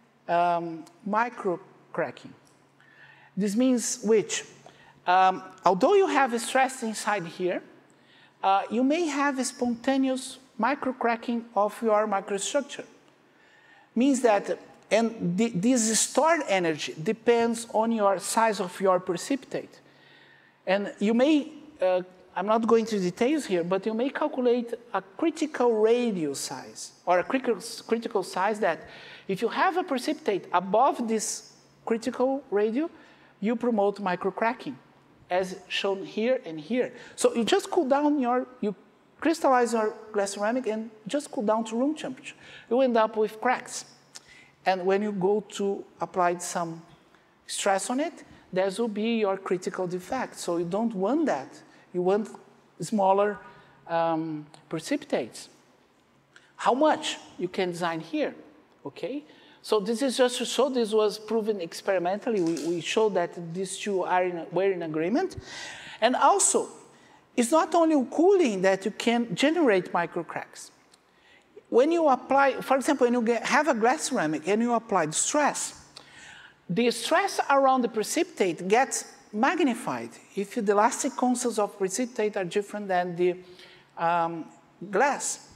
um, micro cracking. This means which, um, although you have a stress inside here, uh, you may have a spontaneous micro cracking of your microstructure. Means that, and the, this stored energy depends on your size of your precipitate. And you may, uh, I'm not going to details here, but you may calculate a critical radius size, or a critical, critical size that if you have a precipitate above this critical radius, you promote microcracking, as shown here and here. So you just cool down your, you crystallize your glass ceramic and just cool down to room temperature. You end up with cracks. And when you go to apply some stress on it, that will be your critical defect. So you don't want that. You want smaller um, precipitates. How much? You can design here, okay? So this is just to show, this was proven experimentally. We, we showed that these two are in, were in agreement. And also, it's not only cooling that you can generate microcracks. When you apply, for example, when you get, have a glass ceramic and you apply the stress, the stress around the precipitate gets magnified if the elastic constants of precipitate are different than the um, glass.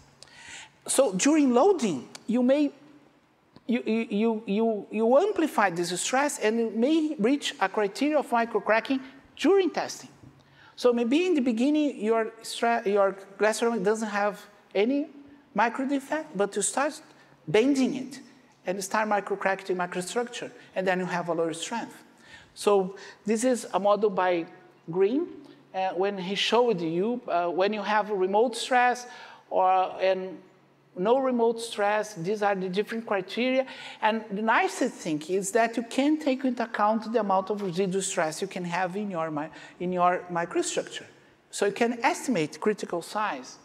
So during loading, you may you, you, you, you amplify this stress and you may reach a criteria of microcracking during testing. So maybe in the beginning, your, your glass ceramic doesn't have any micro defect, but you start bending it and start microcracking microstructure, and then you have a lower strength. So this is a model by Green, uh, when he showed you, uh, when you have a remote stress or and no remote stress, these are the different criteria. And the nicest thing is that you can take into account the amount of residual stress you can have in your, in your microstructure. So you can estimate critical size.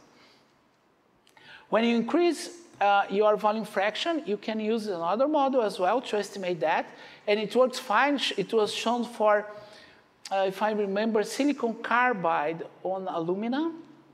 When you increase uh, your volume fraction, you can use another model as well to estimate that. And it works fine. It was shown for, uh, if I remember, silicon carbide on alumina.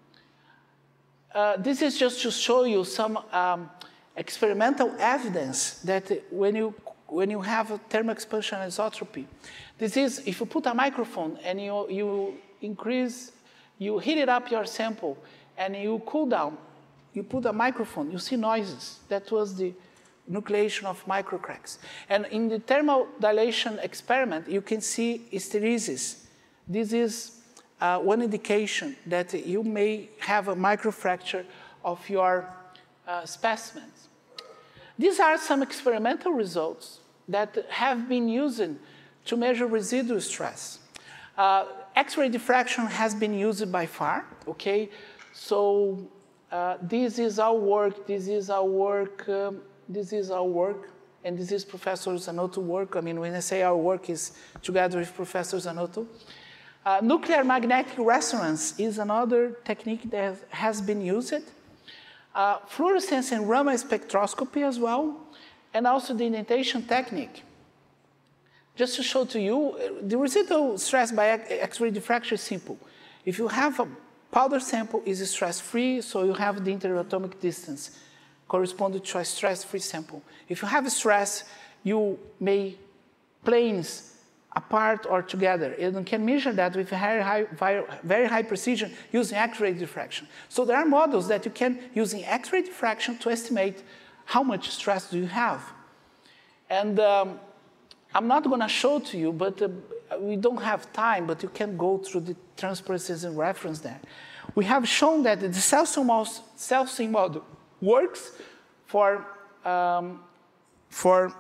Uh, this is just to show you some um, experimental evidence that when you, when you have a thermal expansion anisotropy, this is, if you put a microphone and you, you increase, you heat it up your sample and you cool down, you put a microphone, you see noises. That was the nucleation of microcracks. And in the thermal dilation experiment, you can see hysteresis. This is uh, one indication that you may have a microfracture of your uh, specimens. These are some experimental results that have been used to measure residual stress. Uh, X-ray diffraction has been used by far, okay? So uh, this is our work, this is our work, um, this is our work, and this is Professor Zanotto's work. I mean, when I say our work is together with Professor Zanotto. Uh, nuclear magnetic resonance is another technique that has been used. Uh, fluorescence and Raman spectroscopy as well, and also the indentation technique. Just to show to you, the residual stress by X-ray diffraction is simple. If you have a powder sample, it's stress-free, so you have the interatomic distance corresponding to a stress-free sample. If you have stress, you may planes apart or together. You can measure that with very high, very high precision using X-ray diffraction. So there are models that you can, using X-ray diffraction, to estimate how much stress do you have. And um, I'm not going to show to you, but uh, we don't have time, but you can go through the transparencies and reference there. We have shown that the self-same model works for, um, for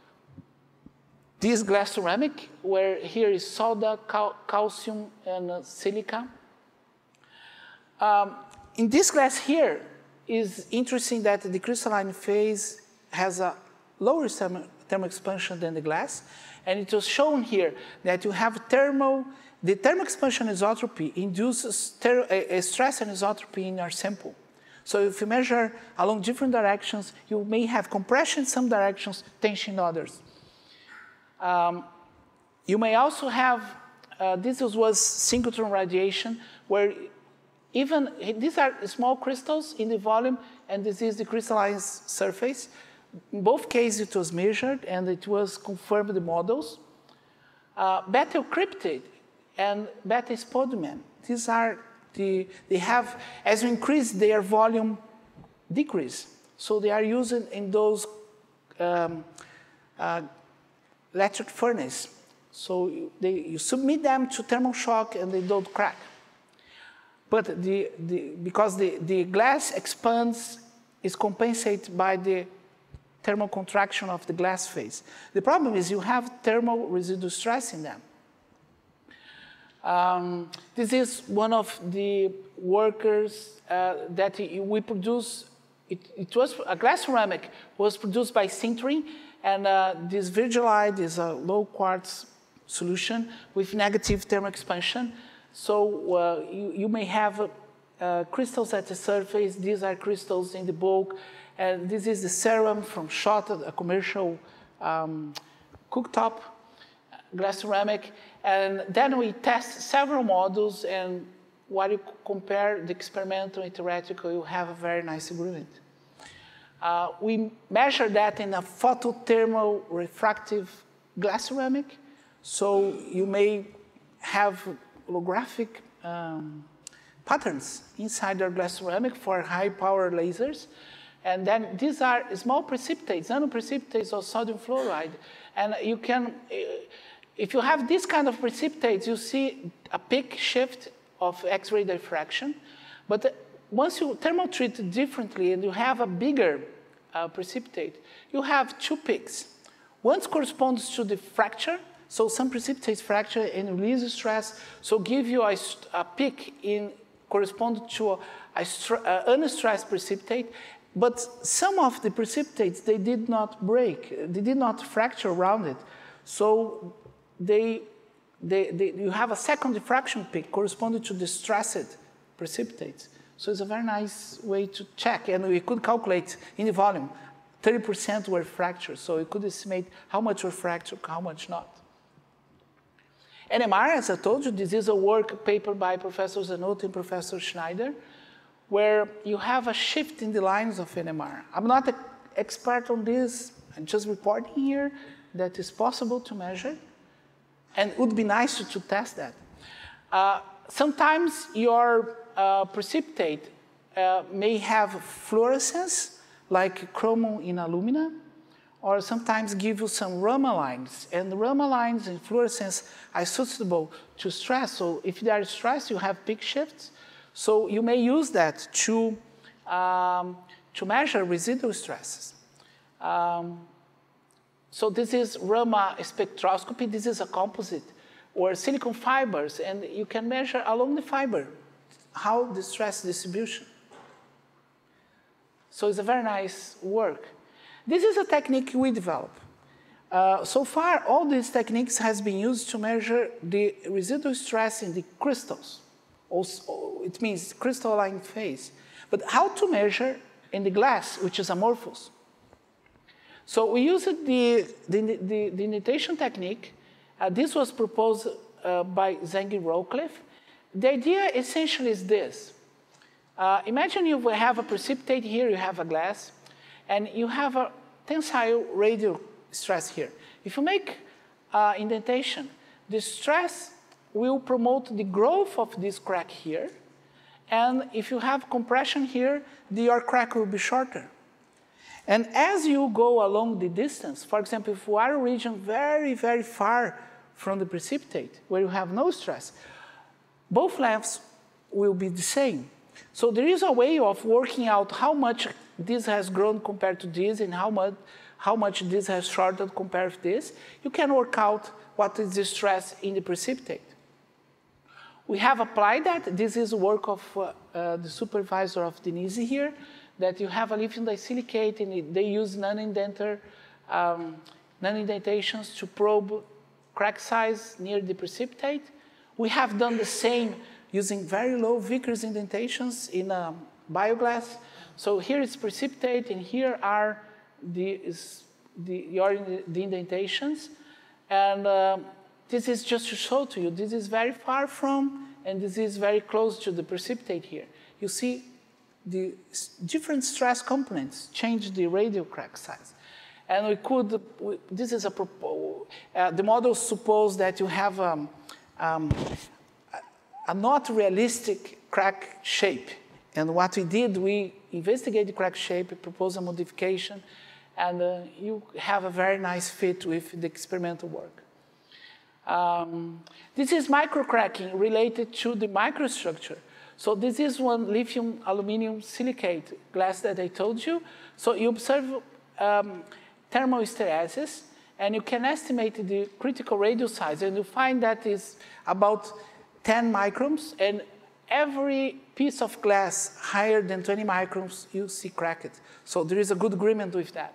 this glass ceramic, where here is soda, cal calcium, and uh, silica. Um, in this glass here, is interesting that the crystalline phase has a lower thermal, thermal expansion than the glass, and it was shown here that you have thermal, the thermal expansion isotropy induces a, a stress anisotropy in your sample. So if you measure along different directions, you may have compression in some directions, tension in others. Um, you may also have, uh, this was synchrotron radiation, where even, these are small crystals in the volume, and this is the crystalline surface. In both cases, it was measured, and it was confirmed in the models. Uh, beta cryptid and beta spodumene, these are the, they have, as you increase their volume, decrease. So they are used in those um, uh, electric furnace. So you, they, you submit them to thermal shock and they don't crack. But the, the, because the, the glass expands, is compensated by the thermal contraction of the glass phase. The problem is you have thermal residual stress in them. Um, this is one of the workers uh, that we produce. It, it was a glass ceramic was produced by sintering, and uh, this virgilide is a low quartz solution with negative thermal expansion. So uh, you, you may have uh, crystals at the surface. These are crystals in the bulk. And this is the serum from Schott, a commercial um, cooktop glass ceramic. And then we test several models, and while you compare the experimental and theoretical, you have a very nice agreement. Uh, we measure that in a photothermal refractive glass ceramic. So you may have holographic um, patterns inside your glass ceramic for high power lasers. And then these are small precipitates, nanoprecipitates of sodium fluoride. And you can, if you have this kind of precipitates, you see a peak shift of X-ray diffraction. But once you thermal treat differently and you have a bigger uh, precipitate, you have two peaks. One corresponds to the fracture. So some precipitates fracture and release stress, so give you a, a peak in correspond to a, a, a unstressed precipitate. But some of the precipitates, they did not break, they did not fracture around it. So they, they, they, you have a second diffraction peak corresponding to the stressed precipitates. So it's a very nice way to check, and we could calculate in the volume, thirty percent were fractured, so we could estimate how much were fractured, how much not. N M R, as I told you, this is a work paper by Professor Zanotto and Professor Schneider, where you have a shift in the lines of N M R. I'm not an expert on this. I'm just reporting here that it's possible to measure, and it would be nice to, to test that. Uh, sometimes your uh, precipitate uh, may have fluorescence, like chromo in alumina, or sometimes give you some Raman lines. And the Raman lines in fluorescence are suitable to stress. So if there is stress, you have peak shifts. So you may use that to, um, to measure residual stresses. Um, so this is Raman spectroscopy. This is a composite or silicon fibers, and you can measure along the fiber how the stress distribution. So it's a very nice work. This is a technique we developed. Uh, so far, all these techniques has been used to measure the residual stress in the crystals. Also, it means crystalline phase. But how to measure in the glass, which is amorphous? So we used the, the, the, the indentation technique. Uh, this was proposed uh, by Zhang and Rowcliffe. The idea essentially is this. Uh, imagine you have a precipitate here, you have a glass, and you have a tensile radial stress here. If you make uh, indentation, the stress will promote the growth of this crack here, and if you have compression here, the, your crack will be shorter. And as you go along the distance, for example, if you are a region very, very far from the precipitate, where you have no stress, both lengths will be the same. So there is a way of working out how much this has grown compared to this and how much, how much this has shortened compared to this. You can work out what is the stress in the precipitate. We have applied that. This is work of uh, uh, the supervisor of Denise here, that you have a lithium disilicate and they use non-indenter, um, non-indentations to probe crack size near the precipitate. We have done the same using very low Vickers indentations in um, bioglass. So here is precipitate, and here are the, is the, your, the indentations. And uh, this is just to show to you, this is very far from, and this is very close to the precipitate here. You see the different stress components change the radial crack size. And we could, we, this is a, uh, the models suppose that you have um, um, a not realistic crack shape. And what we did, we investigated the crack shape, proposed a modification, and uh, you have a very nice fit with the experimental work. Um, this is microcracking related to the microstructure. So this is one lithium aluminum silicate glass that I told you. So you observe um, thermal hysteresis, and you can estimate the critical radial size, and you find that is about ten microns, and every piece of glass higher than twenty microns, you see cracked. So there is a good agreement with that.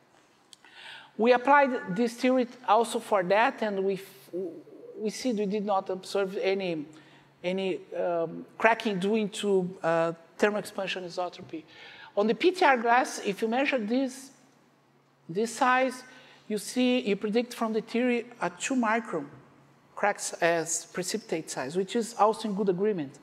We applied this theory also for that, and we, we see we did not observe any, any um, cracking due to uh, thermal expansion isotropy. On the P T R glass, if you measure this, this size, you see, you predict from the theory a two micron cracks as precipitate size, which is also in good agreement.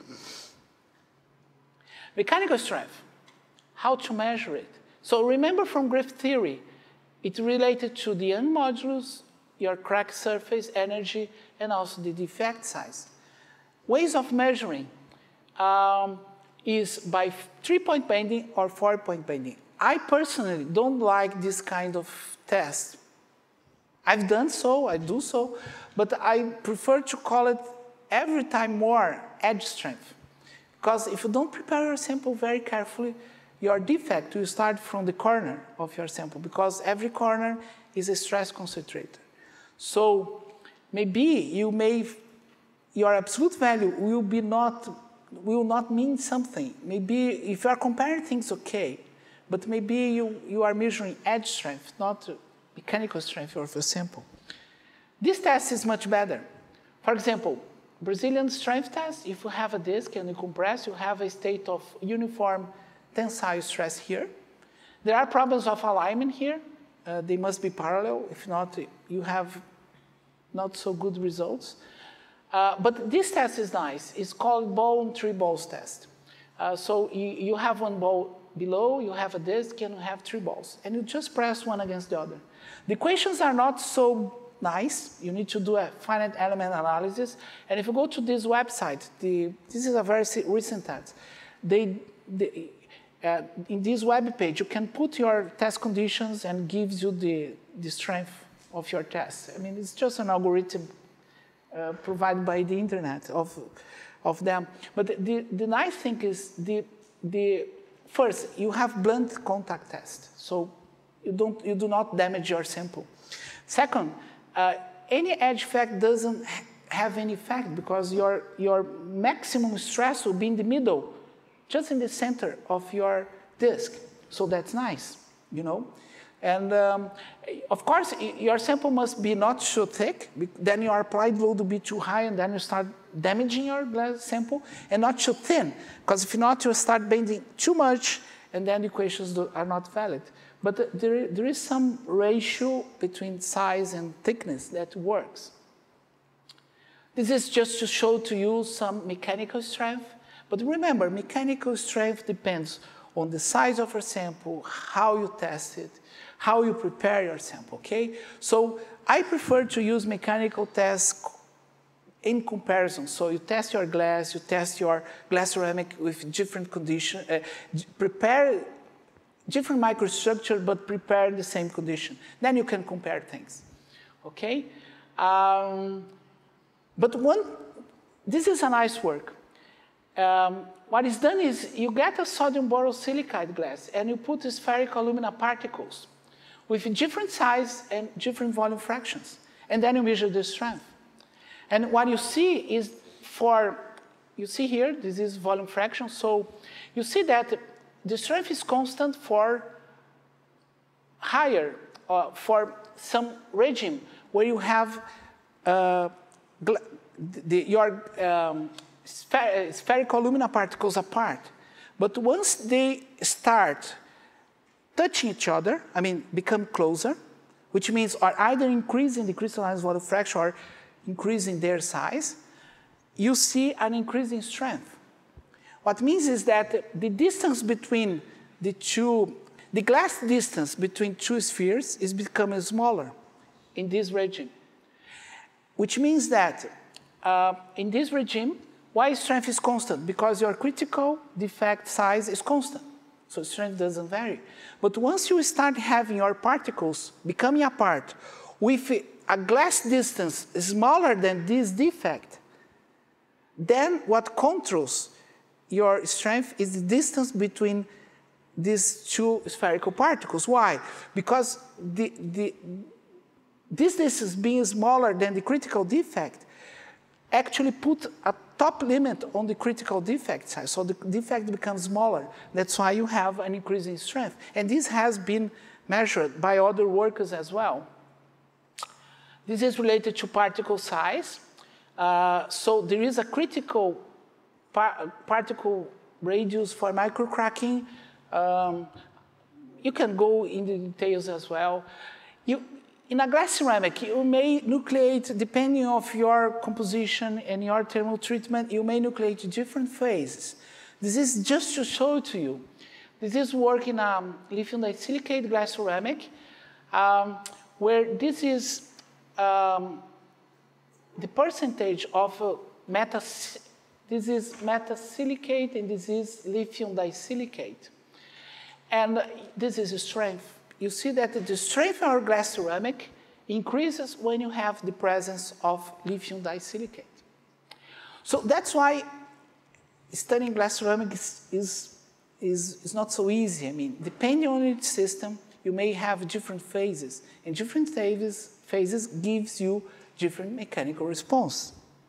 Mechanical strength, how to measure it. So remember from Griffith theory, it's related to the Young modulus, your crack surface energy, and also the defect size. Ways of measuring um, is by three-point bending or four-point bending. I personally don't like this kind of test. I've done so, I do so, but I prefer to call it every time more edge strength. Because if you don't prepare your sample very carefully, your defect will start from the corner of your sample, because every corner is a stress concentrator. So maybe you may, your absolute value will be not, will not mean something. Maybe if you are comparing things, okay, but maybe you, you are measuring edge strength, not mechanical strength of your sample. This test is much better. For example, Brazilian strength test, if you have a disk and you compress, you have a state of uniform tensile stress here. There are problems of alignment here. Uh, they must be parallel. If not, you have not so good results. Uh, but this test is nice. It's called ball and three balls test. Uh, so you, you have one ball below, you have a disk, and you have three balls. And you just press one against the other. The equations are not so nice. You need to do a finite element analysis. And if you go to this website, the, this is a very recent test. They, they, uh, in this web page, you can put your test conditions and gives you the, the strength of your test. I mean, it's just an algorithm uh, provided by the internet of, of them. But the, the nice thing is, the, the, first, you have blunt contact test. So you, don't, you do not damage your sample. Second, uh, any edge effect doesn't have any effect because your, your maximum stress will be in the middle, just in the center of your disk. So that's nice, you know. And um, of course, your sample must be not so thick, then your applied load will be too high, and then you start damaging your glass sample, and not too thin, because if not, you'll start bending too much, and then the equations are not valid. But there, there is some ratio between size and thickness that works. This is just to show to you some mechanical strength. But remember, mechanical strength depends on the size of your sample, how you test it, how you prepare your sample, okay? So I prefer to use mechanical tests in comparison. So you test your glass, you test your glass ceramic with different conditions, uh, prepare different microstructure, but prepare the same condition. Then you can compare things, okay? Um, but one, this is a nice work. Um, what is done is you get a sodium borosilicate glass and you put spherical alumina particles with different size and different volume fractions. And then you measure the strength. And what you see is for, you see here, this is volume fraction. So you see that the strength is constant for higher, uh, for some regime where you have uh, the, your um, spher spherical alumina particles apart. But once they start touching each other, I mean, become closer, which means are either increasing the crystalline volume fraction or increasing their size, you see an increase in strength. What means is that the distance between the two, the glass distance between two spheres is becoming smaller in this regime. Which means that uh, in this regime, why strength is constant? Because your critical defect size is constant. So strength doesn't vary. But once you start having your particles becoming apart with a glass distance smaller than this defect, then what controls your strength is the distance between these two spherical particles. Why? Because the, the, this distance being smaller than the critical defect actually put a top limit on the critical defect size. So the defect becomes smaller. That's why you have an increase in strength. And this has been measured by other workers as well. This is related to particle size. Uh, so there is a critical par particle radius for microcracking. Um, you can go in the details as well. You, in a glass ceramic, you may nucleate, depending on your composition and your thermal treatment, you may nucleate different phases. This is just to show to you. This is work in a lithium disilicate glass ceramic, um, where this is um, the percentage of uh, meta, this is metasilicate and this is lithium disilicate. And this is the strength. You see that the strength of our glass ceramic increases when you have the presence of lithium disilicate. So that's why studying glass ceramic is, is, is, is not so easy. I mean, depending on each system, you may have different phases, and different phases, phases gives you different mechanical response.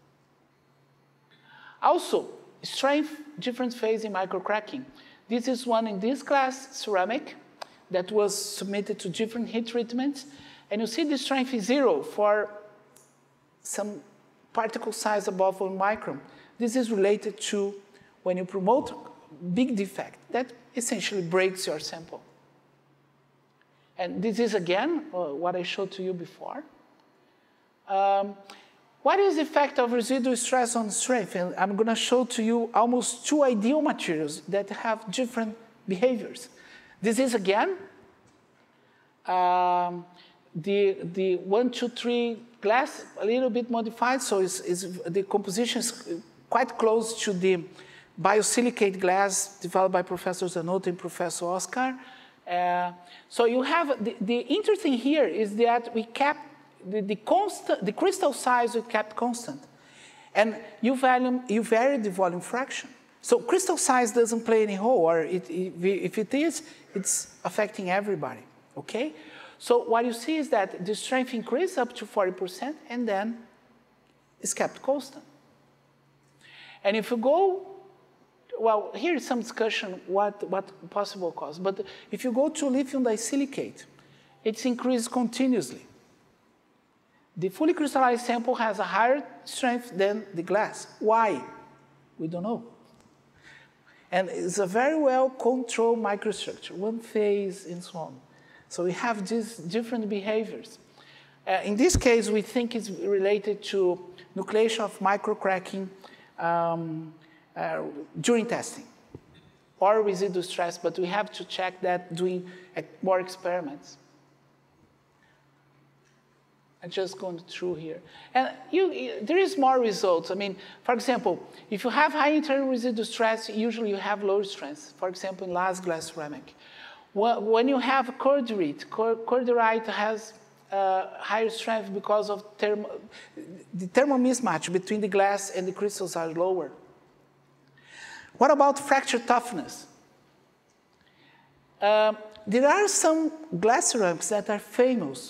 Also, strength, different phase in microcracking. This is one in this glass ceramic that was submitted to different heat treatments. And you see the strength is zero for some particle size above one micron. This is related to when you promote big defect. That essentially breaks your sample. And this is, again, uh, what I showed to you before. Um, what is the effect of residual stress on strength? And I'm going to show to you almost two ideal materials that have different behaviors. This is, again, um, the, the one, two, three glass, a little bit modified, so it's, it's, the composition is quite close to the biosilicate glass developed by Professor Zanotto and Professor UFSCar. Uh, so you have, the, the interesting here is that we kept, the, the, constant, the crystal size we kept constant. And you, value, you vary the volume fraction. So crystal size doesn't play any role, or it, if it is, it's affecting everybody, okay? So what you see is that the strength increased up to forty percent and then it's kept constant. And if you go, well, here is some discussion what, what possible cause, but if you go to lithium disilicate, it's increased continuously. The fully crystallized sample has a higher strength than the glass. Why? We don't know. And it's a very well controlled microstructure, one phase and so on. So we have these different behaviors. Uh, in this case, we think it's related to nucleation of microcracking um, uh, during testing or residual stress, but we have to check that doing more experiments. I'm just going through here. And you, you, there is more results. I mean, for example, if you have high internal residual stress, usually you have lower strength. For example, in glass glass ceramic. When you have corderite, corderite has uh, higher strength because of thermo, the thermal mismatch between the glass and the crystals are lower. What about fracture toughness? Uh, there are some glass ceramics that are famous.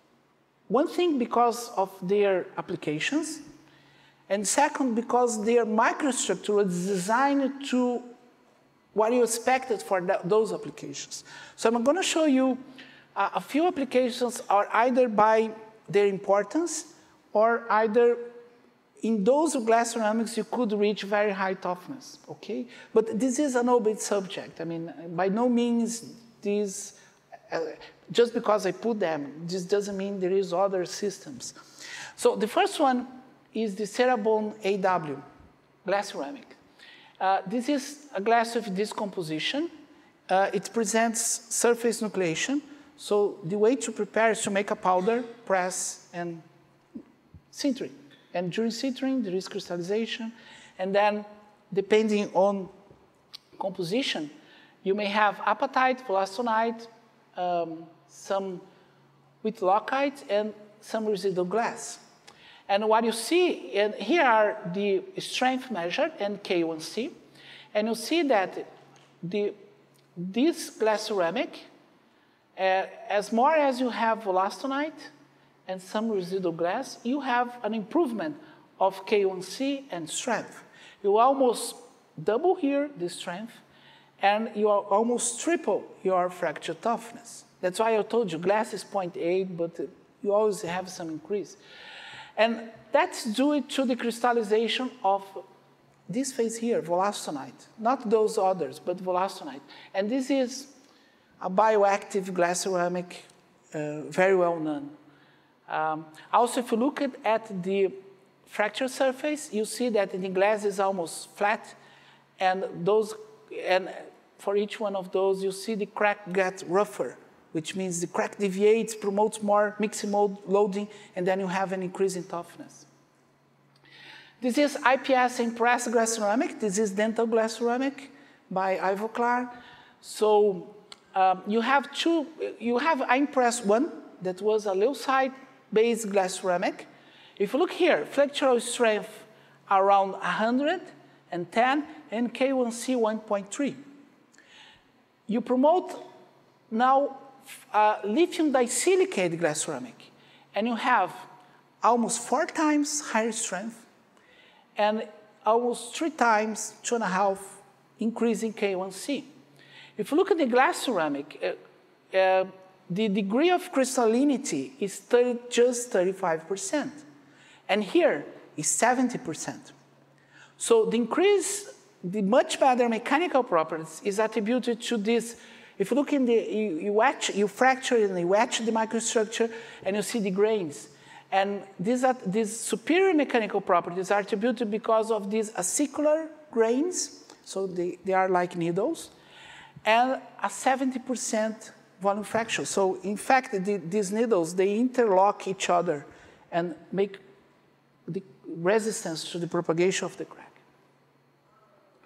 One thing because of their applications, and second because their microstructure was designed to what you expected for that, those applications. So I'm going to show you uh, a few applications are either by their importance or either in those glass ceramics you could reach very high toughness, okay? But this is an open subject. I mean, by no means these, uh, just because I put them, this doesn't mean there is other systems. So the first one is the Cerebon A W, glass ceramic. Uh, this is a glass with this composition. Uh, it presents surface nucleation. So the way to prepare is to make a powder, press, and sintering. And during sintering, there is crystallization. And then, depending on composition, you may have apatite, wollastonite, um, some whitlockite, and some residual glass. And what you see, and here are the strength measured and K one C. And you see that the, this glass ceramic, uh, as more as you have wollastonite and some residual glass, you have an improvement of K one C and strength. You almost double here the strength, and you almost triple your fracture toughness. That's why I told you glass is zero point eight, but you always have some increase. And that's due to the crystallization of this phase here, wollastonite. Not those others, but wollastonite. And this is a bioactive glass ceramic, uh, very well known. Um, also, if you look at, at the fracture surface, you see that the glass is almost flat, and those, and for each one of those, you see the crack get rougher, which means the crack deviates, promotes more mixing mode loading, and then you have an increase in toughness. This is I P S impressed glass ceramic. This is dental glass ceramic by UFSCar. So um, you have two, you have impress one that was a leucite-based glass ceramic. If you look here, flexural strength around one hundred ten and K one C one point three. You promote now uh, lithium disilicate glass ceramic, and you have almost four times higher strength and almost three times, two and a half increase in K one C. If you look at the glass ceramic, uh, uh, the degree of crystallinity is thirty, just thirty-five percent. And here is seventy percent. So the increase, the much better mechanical properties is attributed to this. If you look in the, you, you, etch, you fracture and you etch the microstructure and you see the grains. And these, are, these superior mechanical properties are attributed because of these acicular grains, so they, they are like needles, and a seventy percent volume fraction. So in fact, the, these needles, they interlock each other and make the resistance to the propagation of the crack.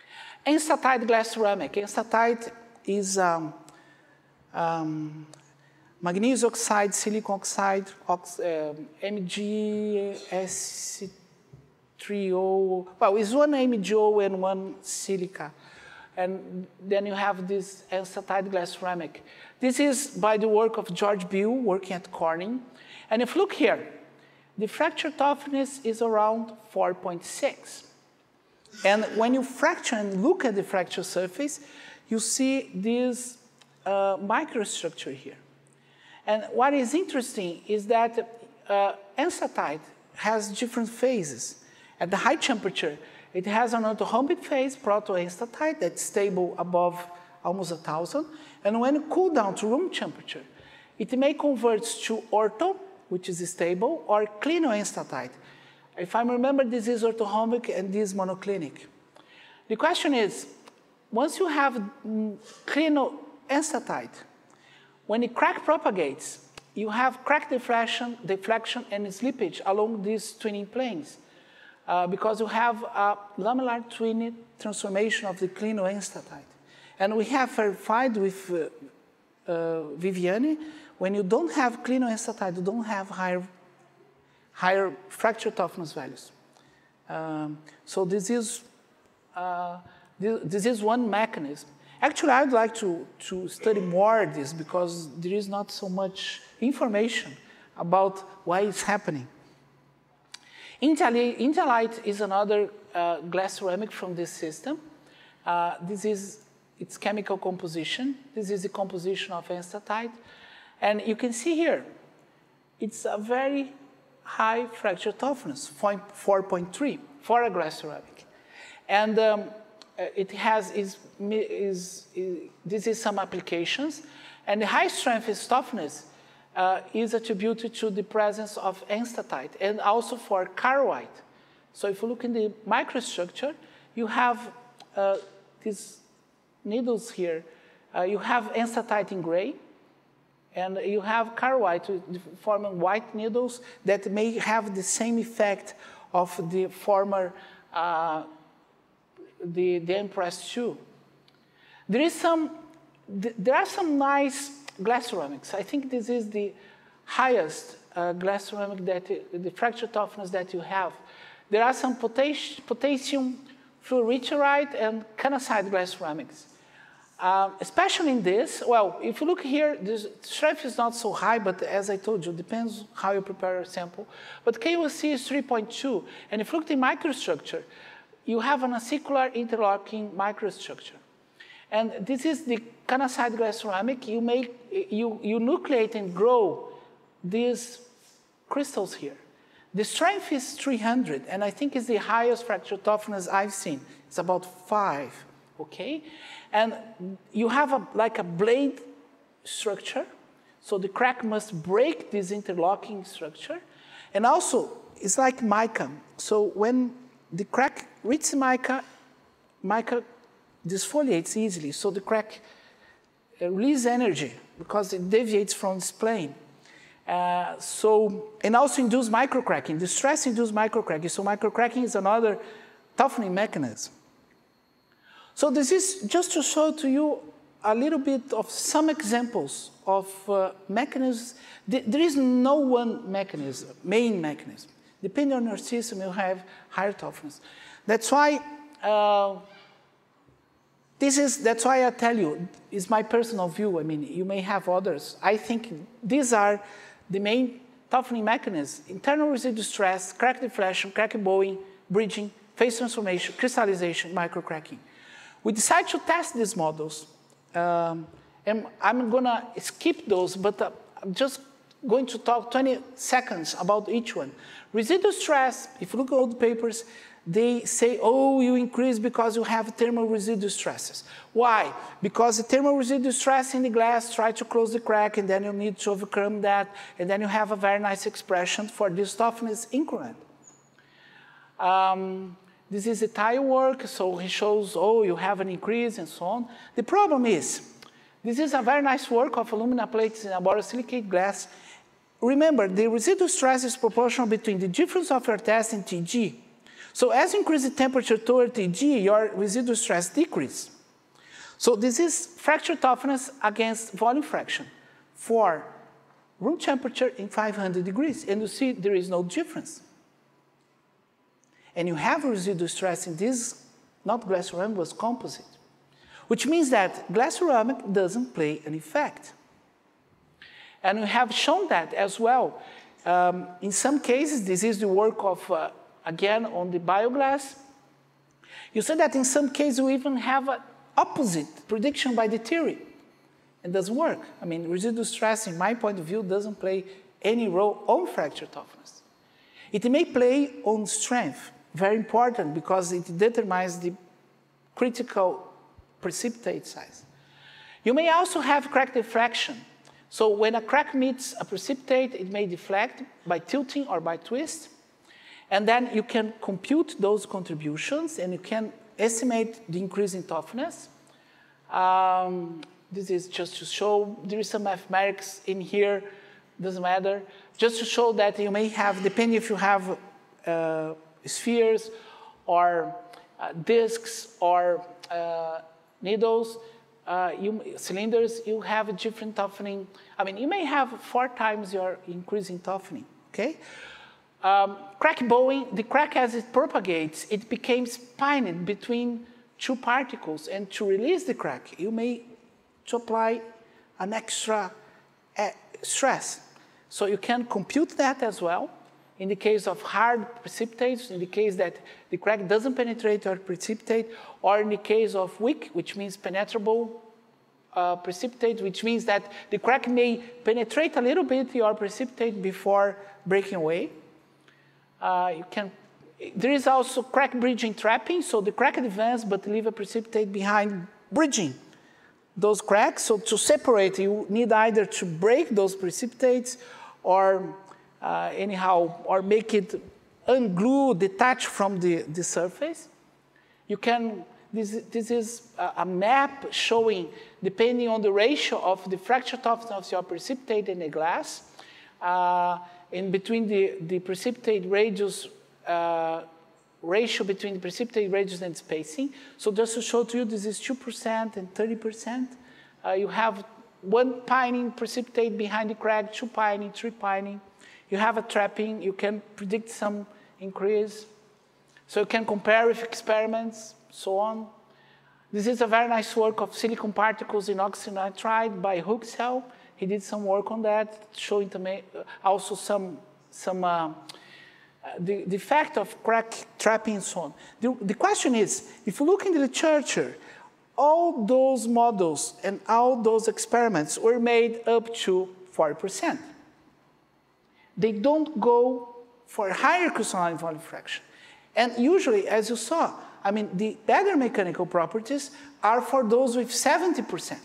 Enstatite glass ceramic. Enstatite is um, um, magnesium oxide, silicon oxide, ox, um, M G S three O. Well, it's one M G O and one silica. And then you have this enstatite glass ceramic. This is by the work of George Bill, working at Corning. And if you look here, the fracture toughness is around four point six. And when you fracture and look at the fracture surface, you see this uh, microstructure here. And what is interesting is that uh, enstatite has different phases. At the high temperature, it has an orthorhombic phase, proto-enstatite, that's stable above almost one thousand. And when you cool down to room temperature, it may convert to ortho, which is stable, or clinoenstatite. If I remember, this is orthorhombic and this is monoclinic. The question is, once you have clinoenstatite, when the crack propagates, you have crack deflection, deflection and slippage along these twinning planes. Uh, because you have a lamellar twinning transformation of the clinoenstatite. And we have verified with uh, uh, Viviane, when you don't have clinoenstatite, you don't have higher, higher fracture toughness values. Um, so this is, uh, this, this is one mechanism. Actually, I'd like to, to study more this because there is not so much information about why it's happening. Intelite is another uh, glass ceramic from this system. Uh, this is its chemical composition. This is the composition of enstatite. And you can see here, it's a very high fracture toughness, four point three for a glass ceramic. And um, it has, is, is, is, this is some applications. And the high strength is toughness Uh, is attributed to the presence of enstatite and also for charoite. So if you look in the microstructure, you have uh, these needles here. Uh, you have enstatite in gray, and you have charoite forming white needles that may have the same effect of the former, uh, the, the Empress two. There is some, there are some nice glass ceramics. I think this is the highest uh, glass ceramic that, the fracture toughness that you have. There are some potas potassium fluoriterite and canacite glass ceramics. Um, especially in this, well, if you look here, the strength is not so high, but as I told you, it depends how you prepare your sample. But K O C is three point two, and if you look at the microstructure, you have an acicular interlocking microstructure. And this is the canacite glass ceramic. You, make, you, you nucleate and grow these crystals here. The strength is three hundred, and I think it's the highest fracture toughness I've seen. It's about five, okay? And you have a, like a blade structure, so the crack must break this interlocking structure. And also, it's like mica. So when the crack reaches mica, mica disfoliates easily, so the crack uh, releases energy because it deviates from its plane. Uh, so, and also induce microcracking. The stress induces microcracking, so microcracking is another toughening mechanism. So this is just to show to you a little bit of some examples of uh, mechanisms. There is no one mechanism, main mechanism. Depending on your system, you have higher toughness. That's why uh, This is, that's why I tell you, it's my personal view. I mean, you may have others. I think these are the main toughening mechanisms: internal residual stress, crack deflection, crack bowing, bridging, phase transformation, crystallization, microcracking. We decided to test these models. Um, and I'm gonna skip those, but uh, I'm just going to talk twenty seconds about each one. Residual stress, if you look at all the papers, they say, oh, you increase because you have thermal residual stresses. Why? Because the thermal residual stress in the glass try to close the crack, and then you need to overcome that, and then you have a very nice expression for this toughness increment. Um, this is the tile work, so he shows, oh, you have an increase and so on. The problem is, this is a very nice work of alumina plates in a borosilicate glass. Remember, the residual stress is proportional between the difference of your test and T G. So as you increase the temperature thirty G, your residual stress decreases. So this is fracture toughness against volume fraction for room temperature in five hundred degrees. And you see there is no difference. And you have residual stress in this, not glass ceramic, was composite, which means that glass ceramic doesn't play an effect. And we have shown that as well. Um, in some cases, this is the work of, uh, again, on the bioglass. You see that in some cases we even have an opposite prediction by the theory. It doesn't work. I mean, residual stress, in my point of view, doesn't play any role on fracture toughness. It may play on strength, very important, because it determines the critical precipitate size. You may also have crack deflection. So when a crack meets a precipitate, it may deflect by tilting or by twist. And then you can compute those contributions, and you can estimate the increase in toughness. Um, this is just to show, there is some mathematics in here, doesn't matter. Just to show that you may have, depending if you have uh, spheres or uh, discs or uh, needles, uh, you, cylinders, you have a different toughening. I mean, you may have four times your increase in toughening, okay? Um, crack bowing, the crack as it propagates, it becomes pinned between two particles, and to release the crack, you may to apply an extra uh, stress. So you can compute that as well. In the case of hard precipitates, in the case that the crack doesn't penetrate your precipitate, or in the case of weak, which means penetrable uh, precipitate, which means that the crack may penetrate a little bit your precipitate before breaking away. Uh, you can, there is also crack bridging trapping, so the crack advances but leave a precipitate behind bridging those cracks. So to separate, you need either to break those precipitates or uh, anyhow, or make it unglue, detach from the, the surface. You can, this, this is a, a map showing, depending on the ratio of the fracture toughness of your precipitate and the glass, uh, in between the, the precipitate radius, uh, ratio between the precipitate radius and spacing. So just to show to you, this is two percent and thirty percent. Uh, you have one pinning precipitate behind the crack, two pinning, three pinning. You have a trapping, you can predict some increase. So you can compare with experiments, so on. This is a very nice work of silicon particles in oxynitride by Huxell. He did some work on that, showing also some, some uh, the, the effect of crack trapping and so on. The, the question is, if you look in the literature, all those models and all those experiments were made up to forty percent. They don't go for higher crystalline volume fraction. And usually, as you saw, I mean, the better mechanical properties are for those with seventy percent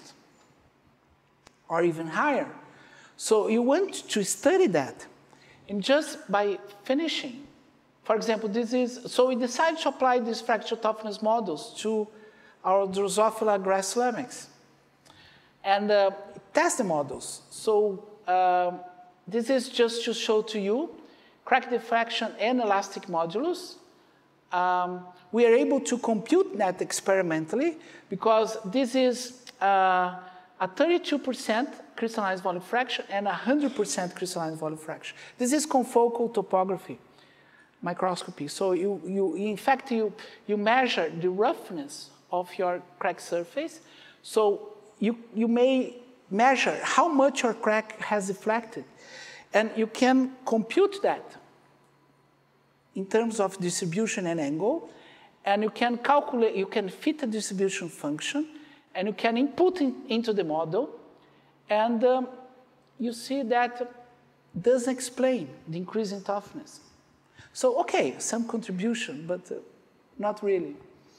or even higher. So you want to study that. And just by finishing, for example, this is, so we decided to apply these fracture toughness models to our Drosophila grass ceramics and uh, test the models. So uh, this is just to show to you crack deflection and elastic modulus. Um, we are able to compute that experimentally because this is uh, a thirty-two percent crystallized volume fraction and a one hundred percent crystallized volume fraction. This is confocal topography microscopy. So you, you in fact, you, you measure the roughness of your crack surface. So you, you may measure how much your crack has deflected. And you can compute that in terms of distribution and angle. And you can calculate, you can fit a distribution function, and you can input in, into the model. And um, you see that doesn't explain the increase in toughness. So, okay, some contribution, but uh, not really.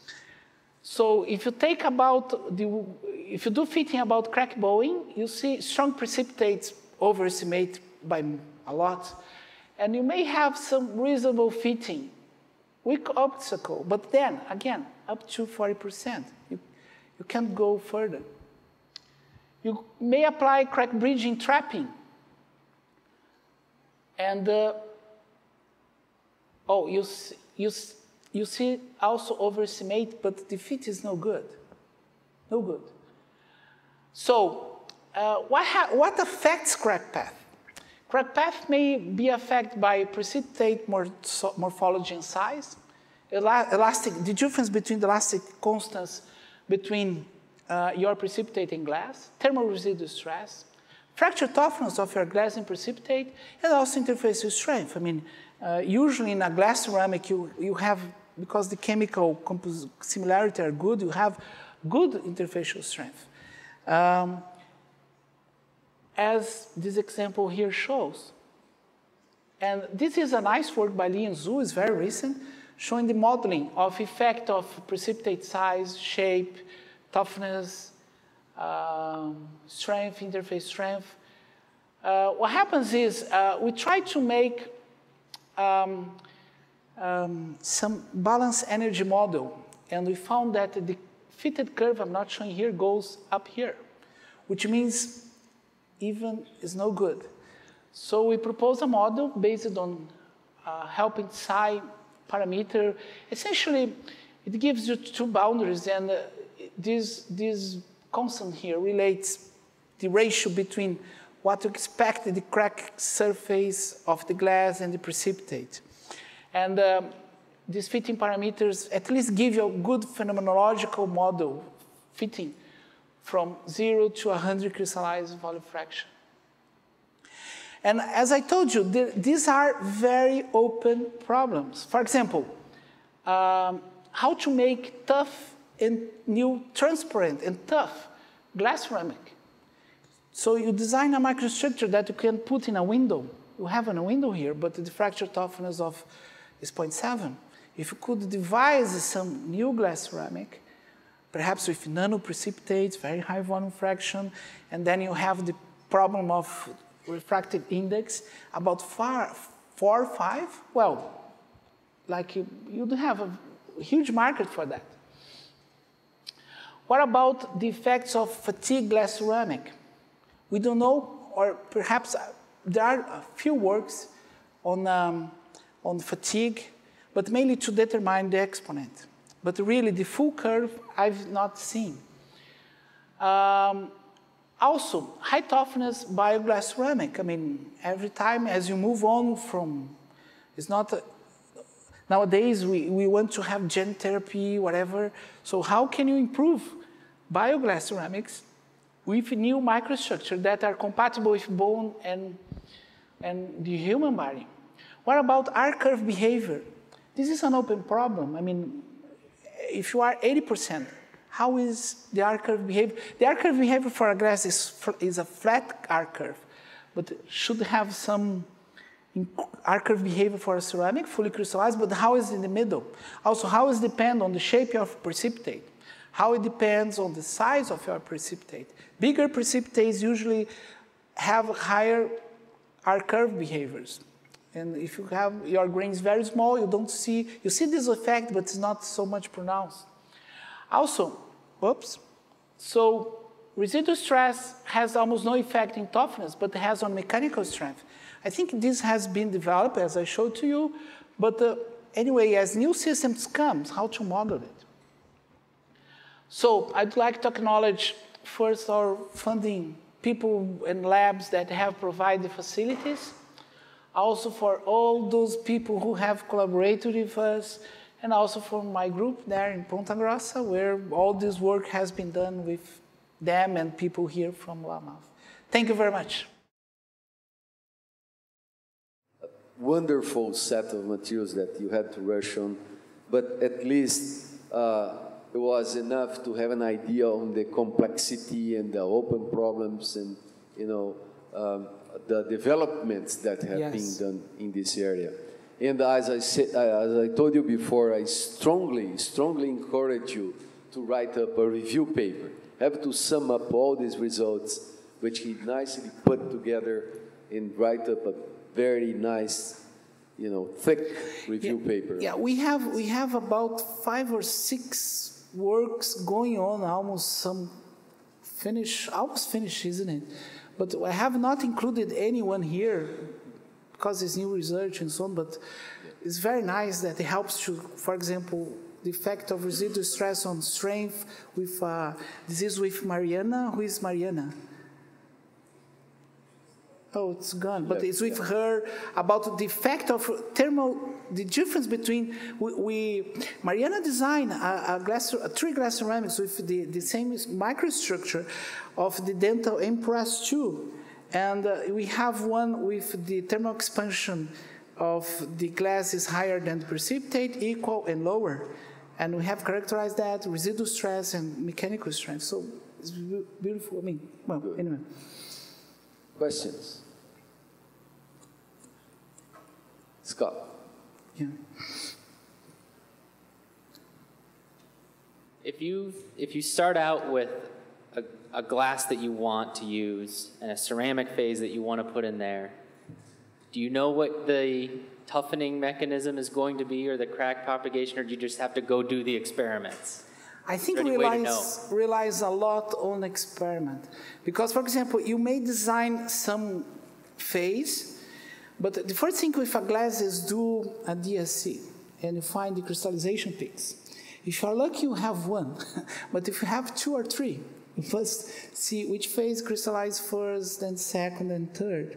So if you take about the, if you do fitting about crack bowing, you see strong precipitates overestimate by a lot. And you may have some reasonable fitting, weak obstacle, but then, again, up to forty percent. You, you can't go further. You may apply crack bridging trapping. And, uh, oh, you, you, you see also overestimate, but the fit is no good. No good. So uh, what, what affects crack path? Crack path may be affected by precipitate morphology and size, elastic, the difference between the elastic constants between uh, your precipitate and glass, thermal residue stress, fracture toughness of your glass and precipitate, and also interface strength. I mean, uh, usually in a glass ceramic, you, you have, because the chemical similarity are good, you have good interfacial strength. Um, as this example here shows. And this is a nice work by Lee and Zhu, it's very recent, showing the modeling of effect of precipitate size, shape, toughness, um, strength, interface strength. Uh, what happens is uh, we try to make um, um, some balanced energy model, and we found that the fitted curve, I'm not showing here, goes up here, which means even is no good. So we propose a model based on uh, helping psi parameter. Essentially, it gives you two boundaries, and uh, this, this constant here relates the ratio between what you expect the crack surface of the glass and the precipitate. And um, these fitting parameters at least give you a good phenomenological model fitting from zero to one hundred crystallized volume fraction. And as I told you, there, these are very open problems. For example, um, how to make tough and new transparent and tough glass ceramic. So you design a microstructure that you can put in a window. You have a window here, but the fracture toughness of is zero point seven. If you could devise some new glass ceramic, perhaps with nano precipitates, very high volume fraction, and then you have the problem of refractive index about far, four or five, well, like you, you do have a huge market for that. What about the effects of fatigue glass ceramic? We don't know, or perhaps there are a few works on, um, on fatigue, but mainly to determine the exponent. But really, the full curve, I've not seen. Um, also, high toughness bioglass ceramic. I mean, every time as you move on from, it's not, a, nowadays we, we want to have gene therapy, whatever. So how can you improve bioglass ceramics with new microstructures that are compatible with bone and, and the human body? What about R-curve behavior? This is an open problem. I mean, if you are eighty percent, how is the R-curve behavior? The R-curve behavior for a glass is, is a flat R-curve, but should have some R-curve behavior for a ceramic, fully crystallized, but how is it in the middle? Also, how is it depend on the shape of precipitate? How it depends on the size of your precipitate. Bigger precipitates usually have higher R-curve behaviors. And if you have your grains very small, you don't see, you see this effect, but it's not so much pronounced. Also, whoops, so residual stress has almost no effect in toughness, but it has on mechanical strength. I think this has been developed, as I showed to you, but uh, anyway, as new systems come, how to model it. So I'd like to acknowledge first our funding people and labs that have provided the facilities, also for all those people who have collaborated with us, and also for my group there in Ponta Grossa, where all this work has been done with them and people here from Lamaf. Thank you very much. A wonderful set of materials that you had to rush on, but at least uh, it was enough to have an idea on the complexity and the open problems and, you know, um, the developments that have yes. been done in this area. And as I said, as I told you before, I strongly, strongly encourage you to write up a review paper. Have to sum up all these results, which he nicely put together and write up a very nice, you know, thick review yeah, paper. Yeah, we have we have about five or six works going on, almost some finish, almost finished, isn't it? But I have not included anyone here because it's new research and so on, but it's very nice that it helps to, for example, the effect of residual stress on strength with uh, disease with Mariana. Who is Mariana? Oh, it's gone. But yeah, it's with yeah. her about the effect of thermal, the difference between, we, we Mariana designed a, a, glass, a three glass ceramics with the, the same microstructure of the dental impress two. And uh, we have one with the thermal expansion of the glass is higher than the precipitate, equal and lower. And we have characterized that, residual stress and mechanical strength. So it's beautiful. I mean, well, Good. Anyway. Questions? Scott. Yeah. If you, if you start out with a, a glass that you want to use and a ceramic phase that you want to put in there, do you know what the toughening mechanism is going to be or the crack propagation, or do you just have to go do the experiments? I think it relies, relies a lot on experiment. Because, for example, you may design some phase, but the first thing with a glass is do a D S C, and you find the crystallization peaks. If you're lucky, you have one. But if you have two or three, you must see which phase crystallizes first, then second, and third.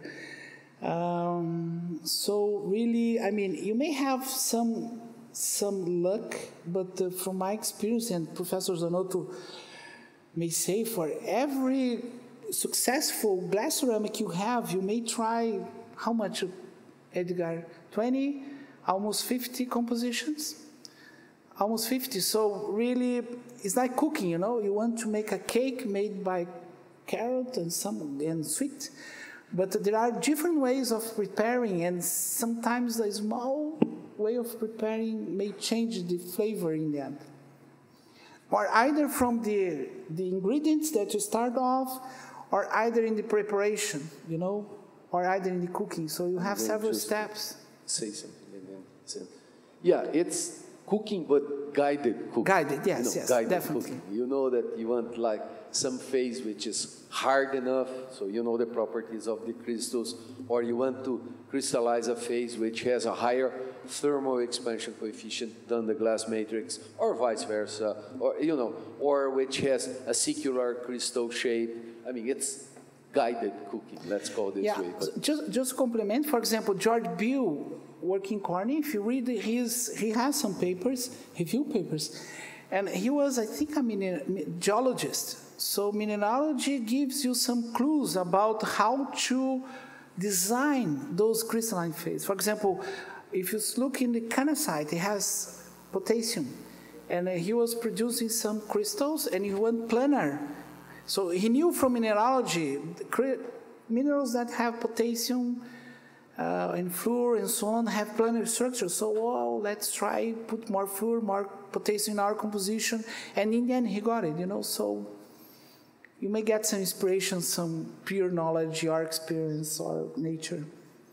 Um, so really, I mean, you may have some some luck, but uh, from my experience, and Professor Zanotto may say, for every successful glass ceramic you have, you may try, how much, Edgar? twenty, almost fifty compositions? Almost fifty. So really, it's like cooking, you know? You want to make a cake made by carrot and some and sweet. But there are different ways of preparing, and sometimes a small way of preparing may change the flavor in the end. Or either from the, the ingredients that you start off, or either in the preparation, you know, or either in the cooking. So you have several steps. Say something and then say. Yeah, it's cooking, but guided cooking. Guided, yes, you know, yes, guided definitely. Cooking. You know that you want like some phase which is hard enough, so you know the properties of the crystals, or you want to crystallize a phase which has a higher thermal expansion coefficient than the glass matrix, or vice versa, or you know, or which has a circular crystal shape. I mean, it's guided cooking, let's call it this yeah, way. But just just complement, for example, George Beale working Corning, if you read his, he has some papers, review papers, and he was, I think, a geologist. So mineralogy gives you some clues about how to design those crystalline phases. For example, if you look in the canasite, it has potassium, and he was producing some crystals, and he went planar. So he knew from mineralogy, the minerals that have potassium uh, and fluor and so on have planar structure. So, well, let's try put more fluor, more potassium in our composition, and in the end he got it, you know. So you may get some inspiration, some pure knowledge, your experience, or nature.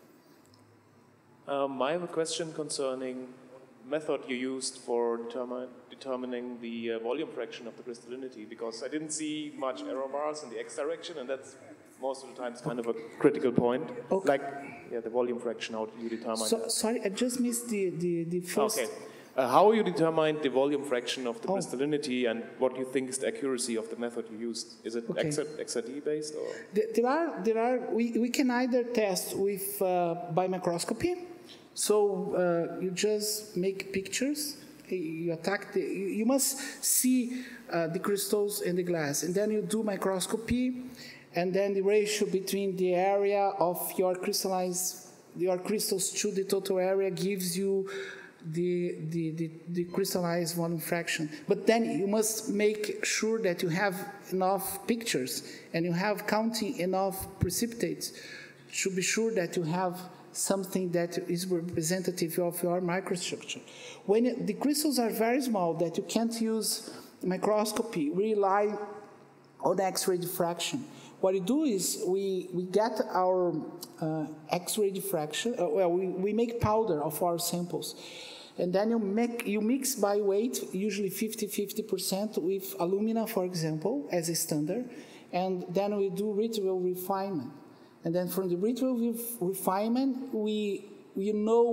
Um, I have a question concerning method you used for determine, determining the uh, volume fraction of the crystallinity, because I didn't see much error bars in the x direction, and that's most of the times kind of a critical point. Okay. Like, yeah, the volume fraction, how do you determine so, that? Sorry, I just missed the, the, the first... Okay. Uh, how you determine the volume fraction of the oh. crystallinity, and what you think is the accuracy of the method you used? Is it okay. X R T based? Or? There are, there are we, we can either test with uh, by microscopy. So uh, you just make pictures, you attack the, you, you must see uh, the crystals in the glass, and then you do microscopy, and then the ratio between the area of your crystallized, your crystals to the total area gives you the, the, the, the crystallized volume fraction. But then you must make sure that you have enough pictures, and you have counting enough precipitates to be sure that you have something that is representative of your microstructure. When it, the crystals are very small, that you can't use microscopy, we rely on X-ray diffraction. What we do is we, we get our uh, X-ray diffraction, uh, well, we, we make powder of our samples. And then you, make, you mix by weight, usually fifty fifty percent with alumina, for example, as a standard. And then we do ritual refinement. And then from the ritual refinement, we, we know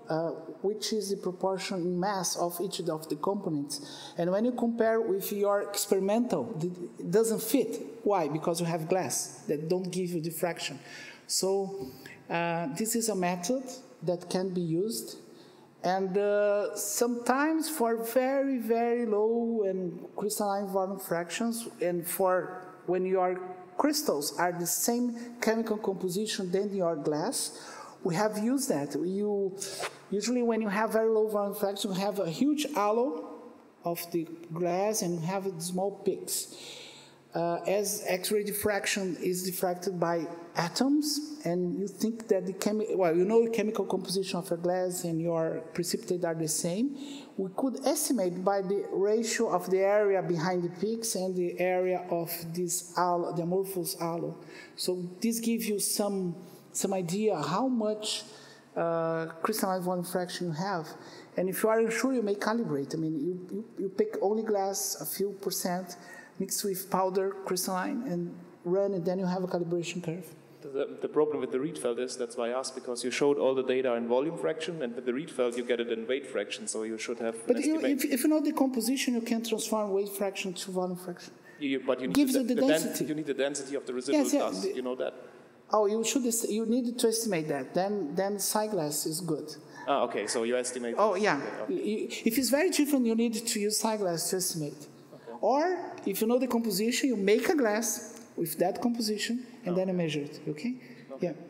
uh, which is the proportion in mass of each of the components. And when you compare with your experimental, it doesn't fit. Why? Because you have glass that don't give you diffraction. So uh, this is a method that can be used. And uh, sometimes for very, very low and crystalline volume fractions, and for when your crystals are the same chemical composition than your glass, we have used that. You, usually when you have very low volume fraction, you have a huge halo of the glass and you have small peaks. Uh, as X-ray diffraction is diffracted by atoms, and you think that the chemi well, you know the chemical composition of a glass and your precipitate are the same, we could estimate by the ratio of the area behind the peaks and the area of this halo, the amorphous halo. So this gives you some, some idea how much uh, crystalline volume fraction you have. And if you are unsure, you may calibrate. I mean, you, you, you pick only glass, a few percent, mixed with powder crystalline and run, and then you have a calibration curve. The, the problem with the Rietveld is, that's why I asked, because you showed all the data in volume fraction, and with the Rietveld you get it in weight fraction, so you should have But you, if, if you know the composition, you can transform weight fraction to volume fraction. You, but you need gives the, you the, the density. Den you need the density of the residual yes, yeah, dust, the, you know that? Oh, you should, you need to estimate that. Then, then side glass is good. Ah, okay, so you estimate. Oh, yeah. Okay. If it's very different, you need to use side glass to estimate. Okay. Or, if you know the composition, you make a glass with that composition, and oh. then you measure it, okay? okay. Yeah.